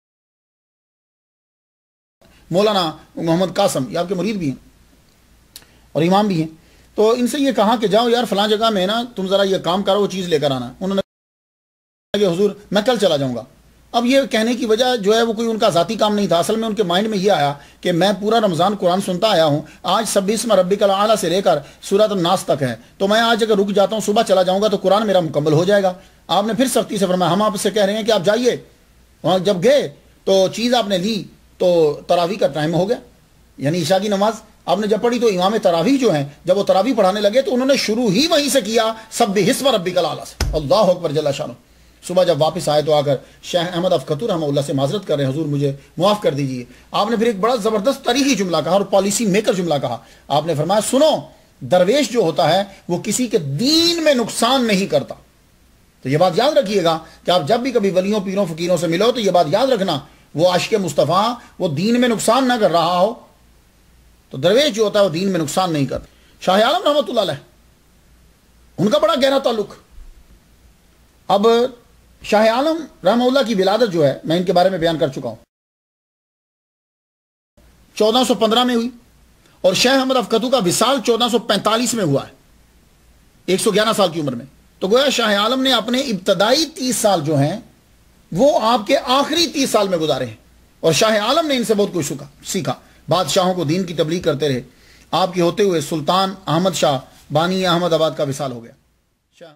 مولانا محمد قاسم، یہ آپ کے مرید بھی ہیں اور امام بھی ہیں، تو ان سے یہ کہا کہ جاؤ یار فلاں جگہ میں نا تم ذرا یہ کام کرو، وہ چیز لے کر آنا۔ انہوں نے کہا کہ حضور میں کل چلا جاؤں گا۔ اب یہ کہنے کی وجہ جو ہے وہ کوئی ان کا ذاتی کام نہیں تھا، اصل میں ان کے مائنڈ میں یہ آیا کہ میں پورا رمضان قرآن سنتا آیا ہوں، آج سبیسم ربک الاعلیٰ سے لے کر سورۃ الناس تک ہے، تو میں آج اگر رک جاتا ہوں صبح چلا جاؤں گا تو قرآن میرا مکمل ہو جائے گا۔ آپ نے پھر سختی سے فرمایا ہم آپ سے کہہ رہے ہیں کہ آپ جائیے۔ وہاں جب گئے تو چیز آپ نے لی تو تراویح کا ٹائم ہو گیا، یعنی عشاء کی نماز آپ نے جب پڑھی تو امام تراویح جو ہیں جب وہ تراویح پڑھانے لگے تو انہوں نے شروع ہی وہیں سے کیا سبح اسم ربک الاعلیٰ سے۔ اللہ اکبر جل شانہ۔ صبح جب واپس آئے تو آ کر شیخ احمد کھتو رحمہ اللہ سے معذرت کر رہے ہیں، حضور مجھے معاف کر دیجئے۔ آپ نے پھر ایک بڑا زبردست تاریخی جملہ کہا اور پالیسی میکر جملہ کہا۔ آپ نے فرمایا سنو، درویش جو ہوتا ہے وہ کسی کے دین میں نقصان نہیں کرتا۔ تو یہ بات یاد رکھیے گا کہ آپ جب بھی کبھی ولیوں پیروں فقیروں سے ملو تو یہ بات یاد رکھنا، وہ عاشق مصطفیٰ وہ دین میں نقصان نہ کر رہا ہو، تو درویش جو ہوتا ہے وہ دین میں نقصان نہیں کرتا۔ شاہ عالم رحمۃ اللہ علیہ ان کا بڑا گہرا تعلق۔ اب شاہ عالم رحمہ اللہ کی ولادت جو ہے میں ان کے بارے میں بیان کر چکا ہوں، چودہ سو پندرہ میں ہوئی، اور شیخ احمد کھتو کا وصال چودہ سو پینتالیس میں ہوا ہے، ایک سو گیارہ سال کی عمر میں۔ تو گویا شاہ عالم نے اپنے ابتدائی تیس سال جو ہیں وہ آپ کے آخری تیس سال میں گزارے ہیں، اور شاہ عالم نے ان سے بہت کچھ سیکھا۔ بادشاہوں کو دین کی تبلیغ کرتے رہے۔ آپ کے ہوتے ہوئے سلطان احمد شاہ بانی احمد آباد کا وصال ہو گیا۔ شاہ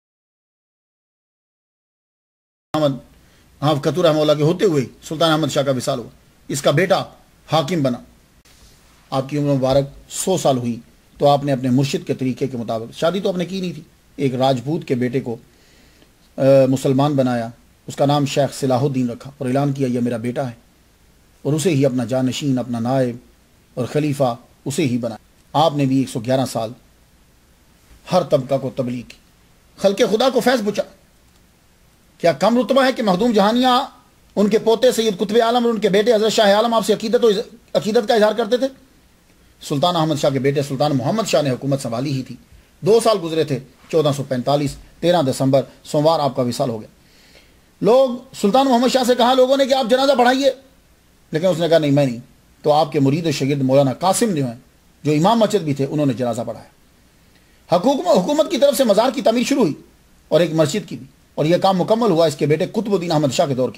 احمد آپ کھتو رحمہ اللہ کے ہوتے ہوئے سلطان احمد شاہ کا وصال ہوا، اس کا بیٹا حاکم بنا۔ آپ کی عمر مبارک سو سال ہوئی تو آپ نے اپنے مرشد کے طریقے کے مطابق، شادی تو آپ نے کی نہیں تھی، ایک راجپوت کے بیٹے کو مسلمان بنایا، اس کا نام شیخ صلاح الدین رکھا اور اعلان کیا یہ میرا بیٹا ہے، اور اسے ہی اپنا جانشین، اپنا نائب اور خلیفہ اسے ہی بنایا۔ آپ نے بھی ایک سو گیارہ سال ہر طبقہ کو تبلیغ کی، خلق خدا کو فیض پہنچا۔ کیا کم رتبہ ہے کہ مخدوم جہانیہ ان کے پوتے سید قطب عالم اور ان کے بیٹے حضرت شاہ عالم آپ سے عقیدت و عقیدت کا اظہار کرتے تھے؟ سلطان احمد شاہ کے بیٹے سلطان محمد شاہ نے حکومت سنبھالی ہی تھی، دو سال گزرے تھے، چودہ سو پینتالیس تیرہ دسمبر سوموار آپ کا وصال ہو گیا۔ لوگ سلطان محمد شاہ سے کہا لوگوں نے کہ آپ جنازہ پڑھائیے، لیکن اس نے کہا نہیں میں نہیں۔ تو آپ کے مرید و شاگرد مولانا قاسم جو ہیں جو امام مسجد بھی تھے انہوں نے جنازہ پڑھایا۔ حکومت کی طرف سے مزار کی تعمیر شروع ہوئی اور ایک مسجد کی بھی، اور یہ کام مکمل ہوا اس کے بیٹے قطب الدین احمد شاہ کے دور کے۔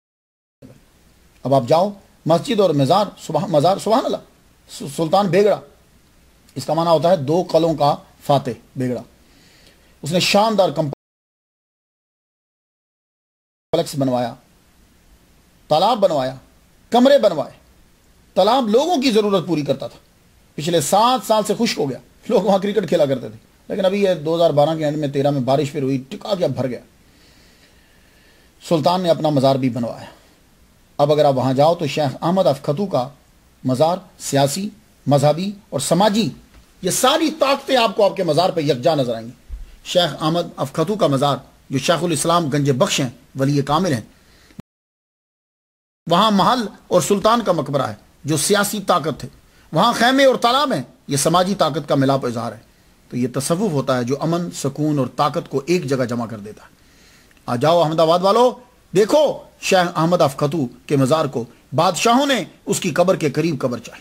اب آپ جاؤ مسجد اور مزار مزار سبحان اللہ، سلطان بیگڑا، اس کا معنی ہوتا ہے دو قلعوں کا فاتح بیگڑا۔ اس نے شاندار کمپلیکس بنوایا، تالاب بنوایا، کمرے بنوائے۔ تالاب لوگوں کی ضرورت پوری کرتا تھا، پچھلے سات سال سے خشک ہو گیا، لوگ وہاں کرکٹ کھیلا کرتے تھے، لیکن ابھی یہ دو ہزار بارہ کے اینڈ میں تیرہ میں بارش پھر ہوئی، ٹکا گیا، بھر گیا۔ سلطان نے اپنا مزار بھی بنوایا۔ اب اگر آپ وہاں جاؤ تو شیخ احمد کھتو کا مزار سیاسی، مذہبی اور سماجی یہ ساری طاقتیں آپ کو آپ کے مزار پہ یکجا نظر آئیں گی۔ شیخ احمد کھتو کا مزار جو شیخ الاسلام گنج بخش ہیں، ولی کامل ہیں، وہاں محل اور سلطان کا مقبرہ ہے جو سیاسی طاقت تھے، وہاں خیمے اور تالاب ہیں، یہ سماجی طاقت کا ملاپ اظہار ہے۔ تو یہ تصوف ہوتا ہے جو امن، سکون اور طاقت کو ایک جگہ جمع کر دیتا ہے۔ آ جاؤ احمد آباد والو، دیکھو شیخ احمد کھتو کے مزار کو، بادشاہوں نے اس کی قبر کے قریب قبر چاہی۔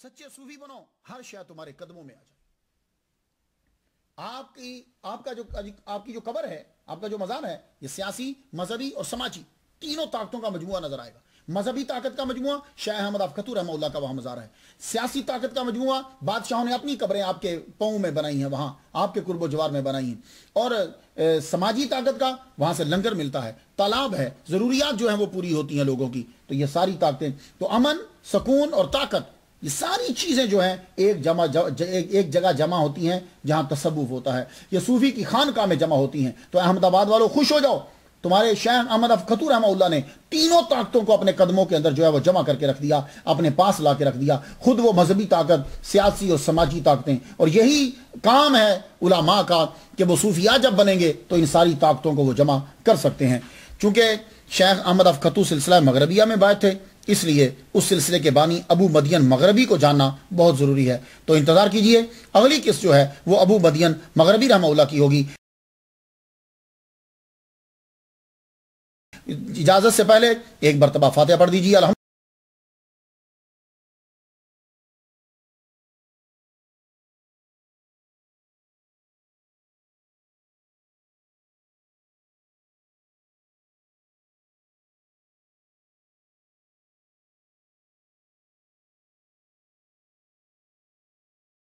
سچے صوفی بنو، ہر شے تمہارے قدموں میں آ جائے. آپ کی آپ کا جو آپ کی جو قبر ہے، آپ کا جو مزار ہے، یہ سیاسی، مذہبی اور سماجی تینوں طاقتوں کا مجموعہ نظر آئے گا. مذہبی طاقت کا مجموعہ شیخ احمد کھتو رحمہ اللہ کا وہاں مزار ہے. سیاسی طاقت کا مجموعہ بادشاہوں نے اپنی قبریں آپ کے پاؤں میں بنائی ہیں، وہاں آپ کے قرب و جوار میں بنائی ہیں. اور سماجی طاقت کا وہاں سے لنگر ملتا ہے، تالاب ہے، ضروریات جو ہیں وہ پوری ہوتی ہیں لوگوں کی. تو یہ ساری طاقتیں، تو امن، سکون اور طاقت، یہ ساری چیزیں جو ہیں ایک جمع ایک جگہ جمع ہوتی ہیں جہاں تصوف ہوتا ہے. یہ صوفی کی خانقاہ میں جمع ہوتی ہیں. تو احمد آباد والوں خوش ہو جاؤ، تمہارے شیخ احمد کھتو رحمہ اللہ نے تینوں طاقتوں کو اپنے قدموں کے اندر جو ہے وہ جمع کر کے رکھ دیا، اپنے پاس لا کے رکھ دیا. خود وہ مذہبی طاقت، سیاسی اور سماجی طاقتیں. اور یہی کام ہے علماء کا کہ وہ صوفیاء جب بنیں گے تو ان ساری طاقتوں کو وہ جمع کر سکتے ہیں. چونکہ شیخ احمد کھتو سلسلہ مغربیہ میں بائت تھے، اس لیے اس سلسلے کے بانی ابو مدین مغربی کو جاننا بہت ضروری ہے. تو انتظار کیجئے، اگلی قسط جو ہے وہ ابو مدین مغربی رحمہ اللہ کی ہوگی. اجازت سے پہلے ایک مرتبہ فاتحہ پڑھ دیجیے. الحمد